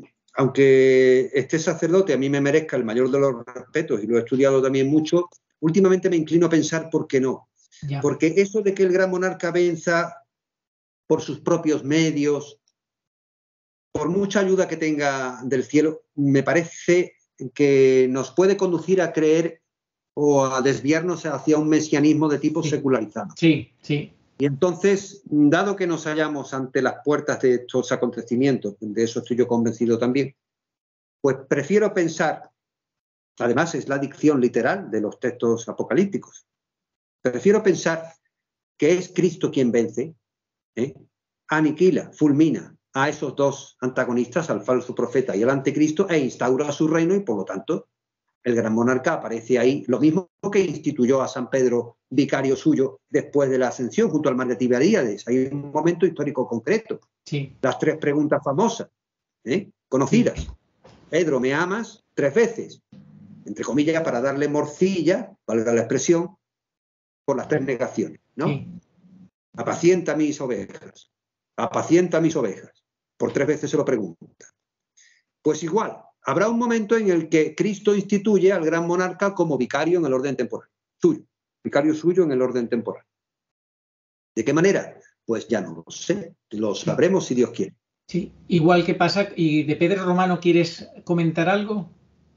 aunque este sacerdote a mí me merezca el mayor de los respetos y lo he estudiado también mucho, últimamente me inclino a pensar por qué no. Ya. Porque eso de que el gran monarca venza por sus propios medios, por mucha ayuda que tenga del cielo, me parece que nos puede conducir a creer o a desviarnos hacia un mesianismo de tipo Sí. secularizado. Sí, sí. Y entonces, dado que nos hallamos ante las puertas de estos acontecimientos, de eso estoy yo convencido también, pues prefiero pensar, además es la dicción literal de los textos apocalípticos, prefiero pensar que es Cristo quien vence, ¿eh? Aniquila, fulmina a esos dos antagonistas, al falso profeta y al anticristo, e instaura su reino y por lo tanto el gran monarca aparece ahí, lo mismo que instituyó a San Pedro vicario suyo después de la ascensión junto al mar de Tiberíades. Hay un momento histórico concreto. Sí. Las tres preguntas famosas, ¿eh? conocidas. Sí. Pedro, ¿me amas? Tres veces. Entre comillas, para darle morcilla, valga la expresión, por las tres negaciones, ¿no? Sí. Apacienta mis ovejas. Apacienta mis ovejas. Por tres veces se lo pregunta. Pues igual, habrá un momento en el que Cristo instituye al gran monarca como vicario en el orden temporal, suyo, vicario suyo en el orden temporal. ¿De qué manera? Pues ya no lo sé, lo sabremos si Dios quiere. Sí, igual que pasa, y de Pedro Romano, ¿quieres comentar algo?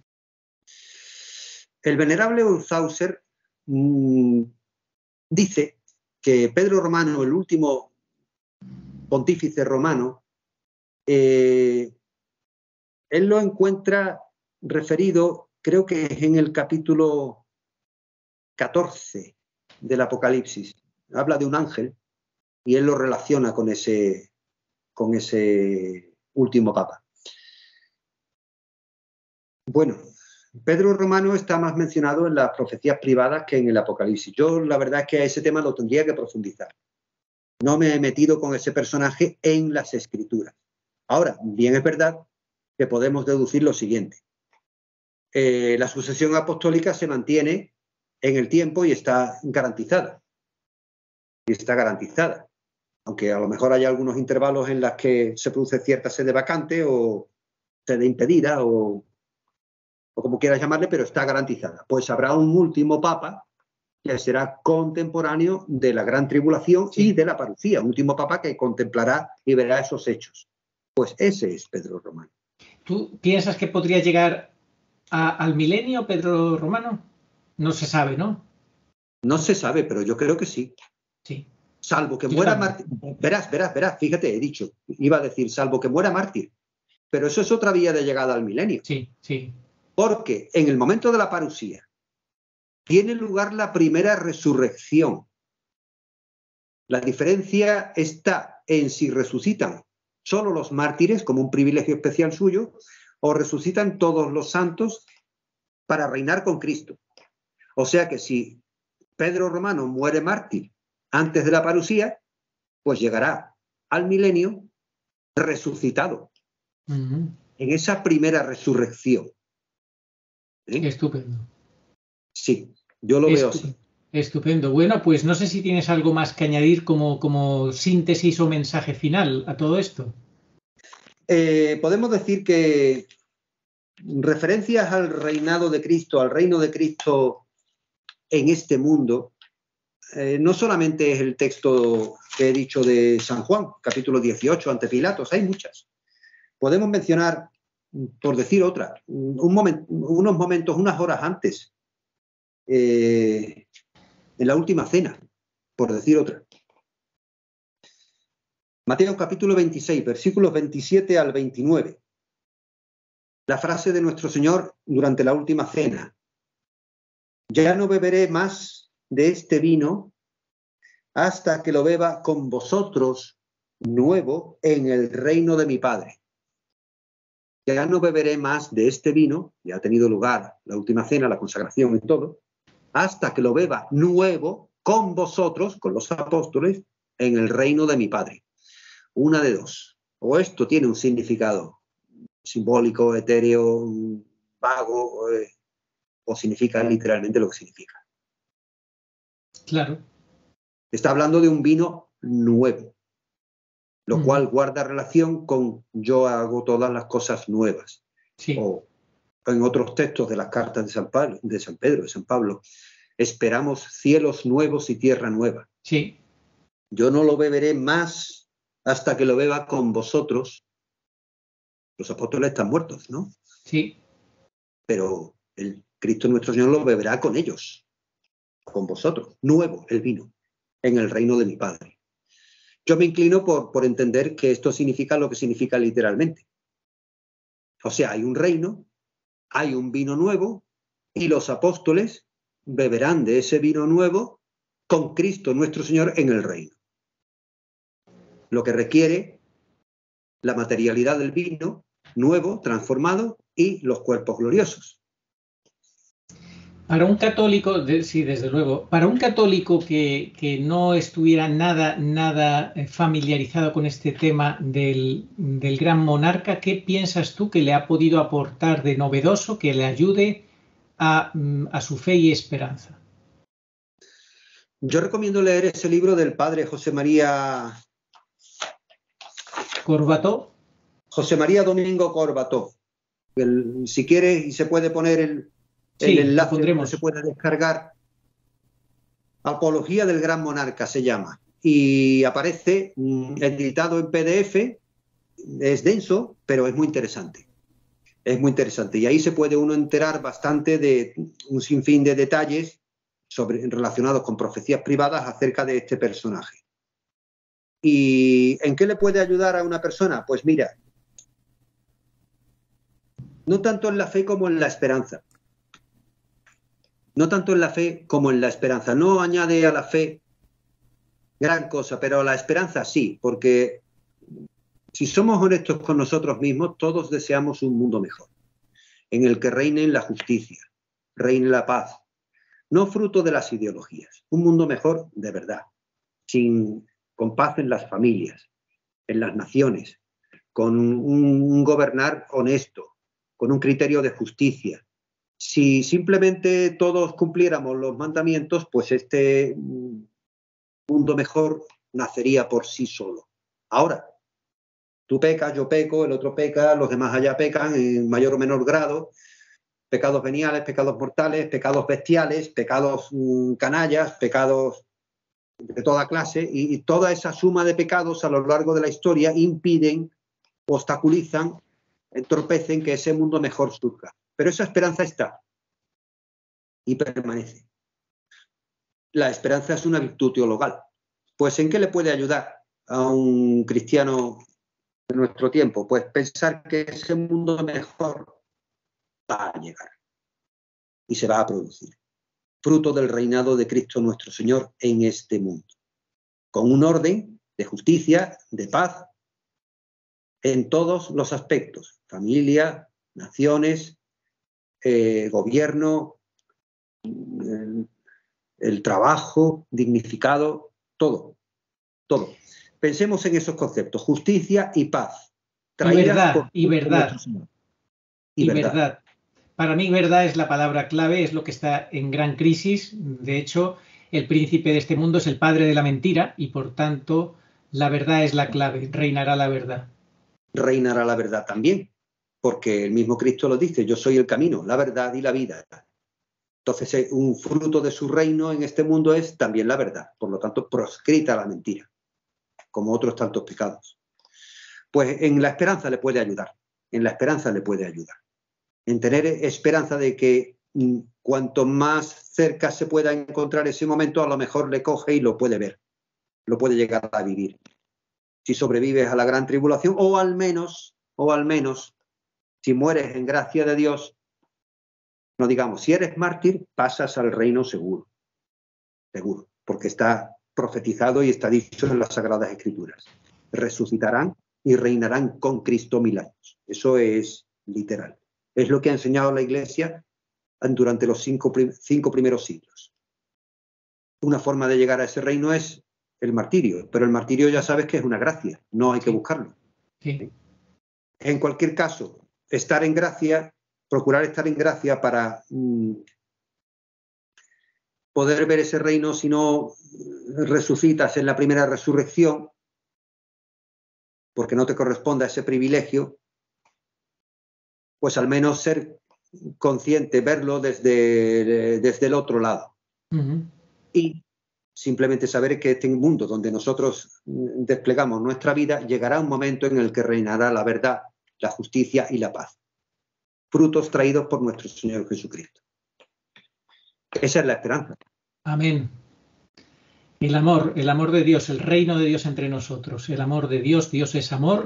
El venerable Olshauser mmm, dice que Pedro Romano, el último pontífice romano, eh, él lo encuentra referido, creo que es en el capítulo catorce del Apocalipsis. Habla de un ángel y él lo relaciona con ese, con ese último papa. Bueno, Pedro Romano está más mencionado en las profecías privadas que en el Apocalipsis. Yo la verdad es que a ese tema lo tendría que profundizar. No me he metido con ese personaje en las Escrituras. Ahora, bien es verdad que podemos deducir lo siguiente. Eh, la sucesión apostólica se mantiene en el tiempo y está garantizada. Y está garantizada. Aunque a lo mejor hay algunos intervalos en los que se produce cierta sede vacante o sede impedida o, o como quieras llamarle, pero está garantizada. Pues habrá un último papa que será contemporáneo de la gran tribulación sí. y de la parucía, un último papa que contemplará y verá esos hechos. Pues ese es Pedro Romano. ¿Tú piensas que podría llegar a, al milenio Pedro Romano? No se sabe, ¿no? No se sabe, pero yo creo que sí. Sí. Salvo que muera mártir. Verás, verás, verás, fíjate, he dicho, iba a decir, salvo que muera mártir. Pero eso es otra vía de llegada al milenio. Sí, sí. Porque en el momento de la parusía tiene lugar la primera resurrección. La diferencia está en si resucitan solo los mártires, como un privilegio especial suyo, o resucitan todos los santos para reinar con Cristo. O sea que si Pedro Romano muere mártir antes de la parusía, pues llegará al milenio resucitado. Uh-huh. En esa primera resurrección. ¿Eh? Estupendo. Sí, yo lo Estu- veo así. Estupendo. Bueno, pues no sé si tienes algo más que añadir como, como síntesis o mensaje final a todo esto. Eh, podemos decir que referencias al reinado de Cristo, al reino de Cristo en este mundo, eh, no solamente es el texto que he dicho de San Juan, capítulo dieciocho, ante Pilatos, hay muchas. Podemos mencionar, por decir otra, un moment, unos momentos, unas horas antes, eh, en la última cena, por decir otra. Mateo capítulo veintiséis, versículos veintisiete al veintinueve. La frase de nuestro Señor durante la última cena. Ya no beberé más de este vino hasta que lo beba con vosotros nuevo en el reino de mi Padre. Ya no beberé más de este vino, ya ha tenido lugar la última cena, la consagración y todo, hasta que lo beba nuevo con vosotros, con los apóstoles, en el reino de mi Padre. Una de dos. O esto tiene un significado simbólico, etéreo, vago, eh, o significa literalmente lo que significa. Claro. Está hablando de un vino nuevo, lo Mm. cual guarda relación con yo hago todas las cosas nuevas. Sí. O en otros textos de las cartas de San Pablo, de San Pedro, de San Pablo, esperamos cielos nuevos y tierra nueva. Sí. Yo no lo beberé más hasta que lo beba con vosotros. Los apóstoles están muertos, ¿no? Sí. Pero el Cristo nuestro Señor lo beberá con ellos, con vosotros, nuevo el vino, en el reino de mi Padre. Yo me inclino por, por entender que esto significa lo que significa literalmente. O sea, hay un reino, hay un vino nuevo y los apóstoles beberán de ese vino nuevo con Cristo nuestro Señor en el reino. Lo que requiere la materialidad del vino nuevo, transformado y los cuerpos gloriosos. Para un católico, de, sí, desde luego, para un católico que, que no estuviera nada, nada familiarizado con este tema del, del gran monarca, ¿qué piensas tú que le ha podido aportar de novedoso que le ayude a, a su fe y esperanza? Yo recomiendo leer ese libro del padre José María... ¿Corbató? José María Domingo Corbató. El, si quiere y se puede poner el, sí, el enlace donde se puede descargar. Apología del Gran Monarca se llama. Y aparece mm, editado en P D F. Es denso, pero es muy interesante. Es muy interesante. Y ahí se puede uno enterar bastante de un sinfín de detalles sobre, relacionados con profecías privadas acerca de este personaje. ¿Y en qué le puede ayudar a una persona? Pues mira, no tanto en la fe como en la esperanza. No tanto en la fe como en la esperanza. No añade a la fe gran cosa, pero a la esperanza sí, porque si somos honestos con nosotros mismos, todos deseamos un mundo mejor, en el que reine la justicia, reine la paz, no fruto de las ideologías, un mundo mejor de verdad, sin, con paz en las familias, en las naciones, con un, un gobernar honesto, con un criterio de justicia. Si simplemente todos cumpliéramos los mandamientos, pues este mundo mejor nacería por sí solo. Ahora, tú pecas, yo peco, el otro peca, los demás allá pecan en mayor o menor grado, pecados veniales, pecados mortales, pecados bestiales, pecados mmm, canallas, pecados de toda clase, y, y toda esa suma de pecados a lo largo de la historia impiden, obstaculizan, entorpecen que ese mundo mejor surja. Pero esa esperanza está y permanece. La esperanza es una virtud teologal. Pues ¿en qué le puede ayudar a un cristiano de nuestro tiempo? Pues pensar que ese mundo mejor va a llegar y se va a producir, fruto del reinado de Cristo nuestro Señor en este mundo, con un orden de justicia, de paz, en todos los aspectos, familia, naciones, eh, gobierno, el, el trabajo dignificado, todo, todo. Pensemos en esos conceptos, justicia y paz. Y verdad, y verdad. Y, y verdad. verdad. Para mí verdad es la palabra clave, es lo que está en gran crisis. De hecho, el príncipe de este mundo es el padre de la mentira y por tanto la verdad es la clave, reinará la verdad. Reinará la verdad también, porque el mismo Cristo lo dice, yo soy el camino, la verdad y la vida. Entonces, eh, un fruto de su reino en este mundo es también la verdad. Por lo tanto, proscrita la mentira, como otros tantos pecados. Pues en la esperanza le puede ayudar. En la esperanza le puede ayudar. En tener esperanza de que mm, cuanto más cerca se pueda encontrar ese momento, a lo mejor le coge y lo puede ver. Lo puede llegar a vivir. Si sobrevives a la gran tribulación, o al menos, o al menos, si mueres en gracia de Dios, no digamos, si eres mártir, pasas al reino seguro. Seguro, porque está profetizado y está dicho en las Sagradas Escrituras. Resucitarán y reinarán con Cristo mil años. Eso es literal. Es lo que ha enseñado la Iglesia durante los cinco, cinco primeros siglos. Una forma de llegar a ese reino es el martirio, pero el martirio ya sabes que es una gracia, no hay que buscarlo. Sí. En cualquier caso, estar en gracia, procurar estar en gracia para mmm, poder ver ese reino si no resucitas en la primera resurrección, porque no te corresponde a ese privilegio, pues al menos ser consciente, verlo desde, desde el otro lado. Uh-huh. Y simplemente saber que este mundo donde nosotros desplegamos nuestra vida, llegará un momento en el que reinará la verdad, la justicia y la paz. Frutos traídos por nuestro Señor Jesucristo. Esa es la esperanza. Amén. El amor, el amor de Dios, el reino de Dios entre nosotros. El amor de Dios, Dios es amor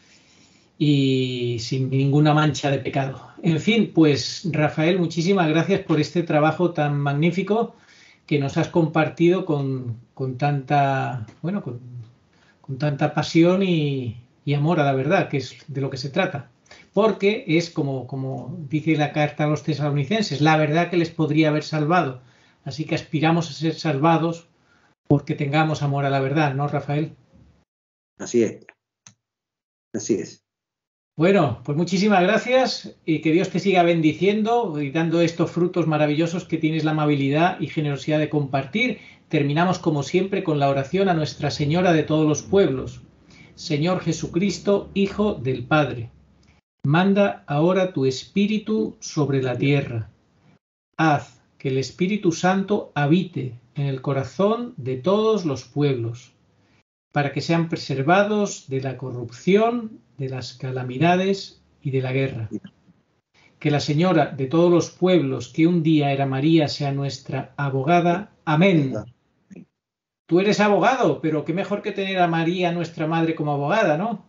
y sin ninguna mancha de pecado. En fin, pues Rafael, muchísimas gracias por este trabajo tan magnífico que nos has compartido con, con tanta, bueno, con, con tanta pasión y, y amor a la verdad, que es de lo que se trata. Porque es como, como dice la carta a los tesalonicenses, la verdad que les podría haber salvado. Así que aspiramos a ser salvados porque tengamos amor a la verdad, ¿no, Rafael? Así es. Así es. Bueno, pues muchísimas gracias y que Dios te siga bendiciendo y dando estos frutos maravillosos que tienes la amabilidad y generosidad de compartir. Terminamos como siempre con la oración a Nuestra Señora de todos los pueblos. Señor Jesucristo, Hijo del Padre, manda ahora tu Espíritu sobre la tierra. Haz que el Espíritu Santo habite en el corazón de todos los pueblos, para que sean preservados de la corrupción, de las calamidades y de la guerra. Que la Señora de todos los pueblos, que un día era María, sea nuestra abogada. Amén. Tú eres abogado, pero qué mejor que tener a María, nuestra madre, como abogada, ¿no?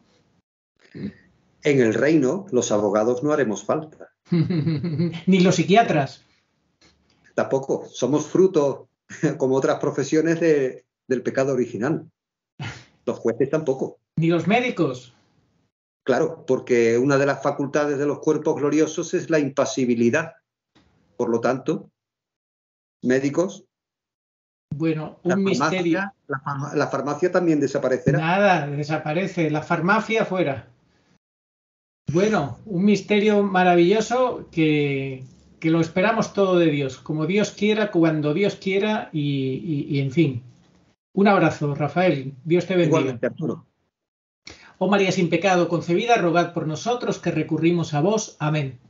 En el reino, los abogados no haremos falta. Ni los psiquiatras. Tampoco. Somos fruto, como otras profesiones, de, del pecado original. Los jueces tampoco. Ni los médicos. Claro, porque una de las facultades de los cuerpos gloriosos es la impasibilidad. Por lo tanto, médicos. Bueno, un la misterio. Farmacia, la, farma, la farmacia también desaparecerá. Nada, desaparece. La farmacia fuera. Bueno, un misterio maravilloso que, que lo esperamos todo de Dios. Como Dios quiera, cuando Dios quiera y, y, y en fin. Un abrazo, Rafael. Dios te bendiga. Igualmente, Arturo. Oh María sin pecado concebida, rogad por nosotros que recurrimos a vos. Amén.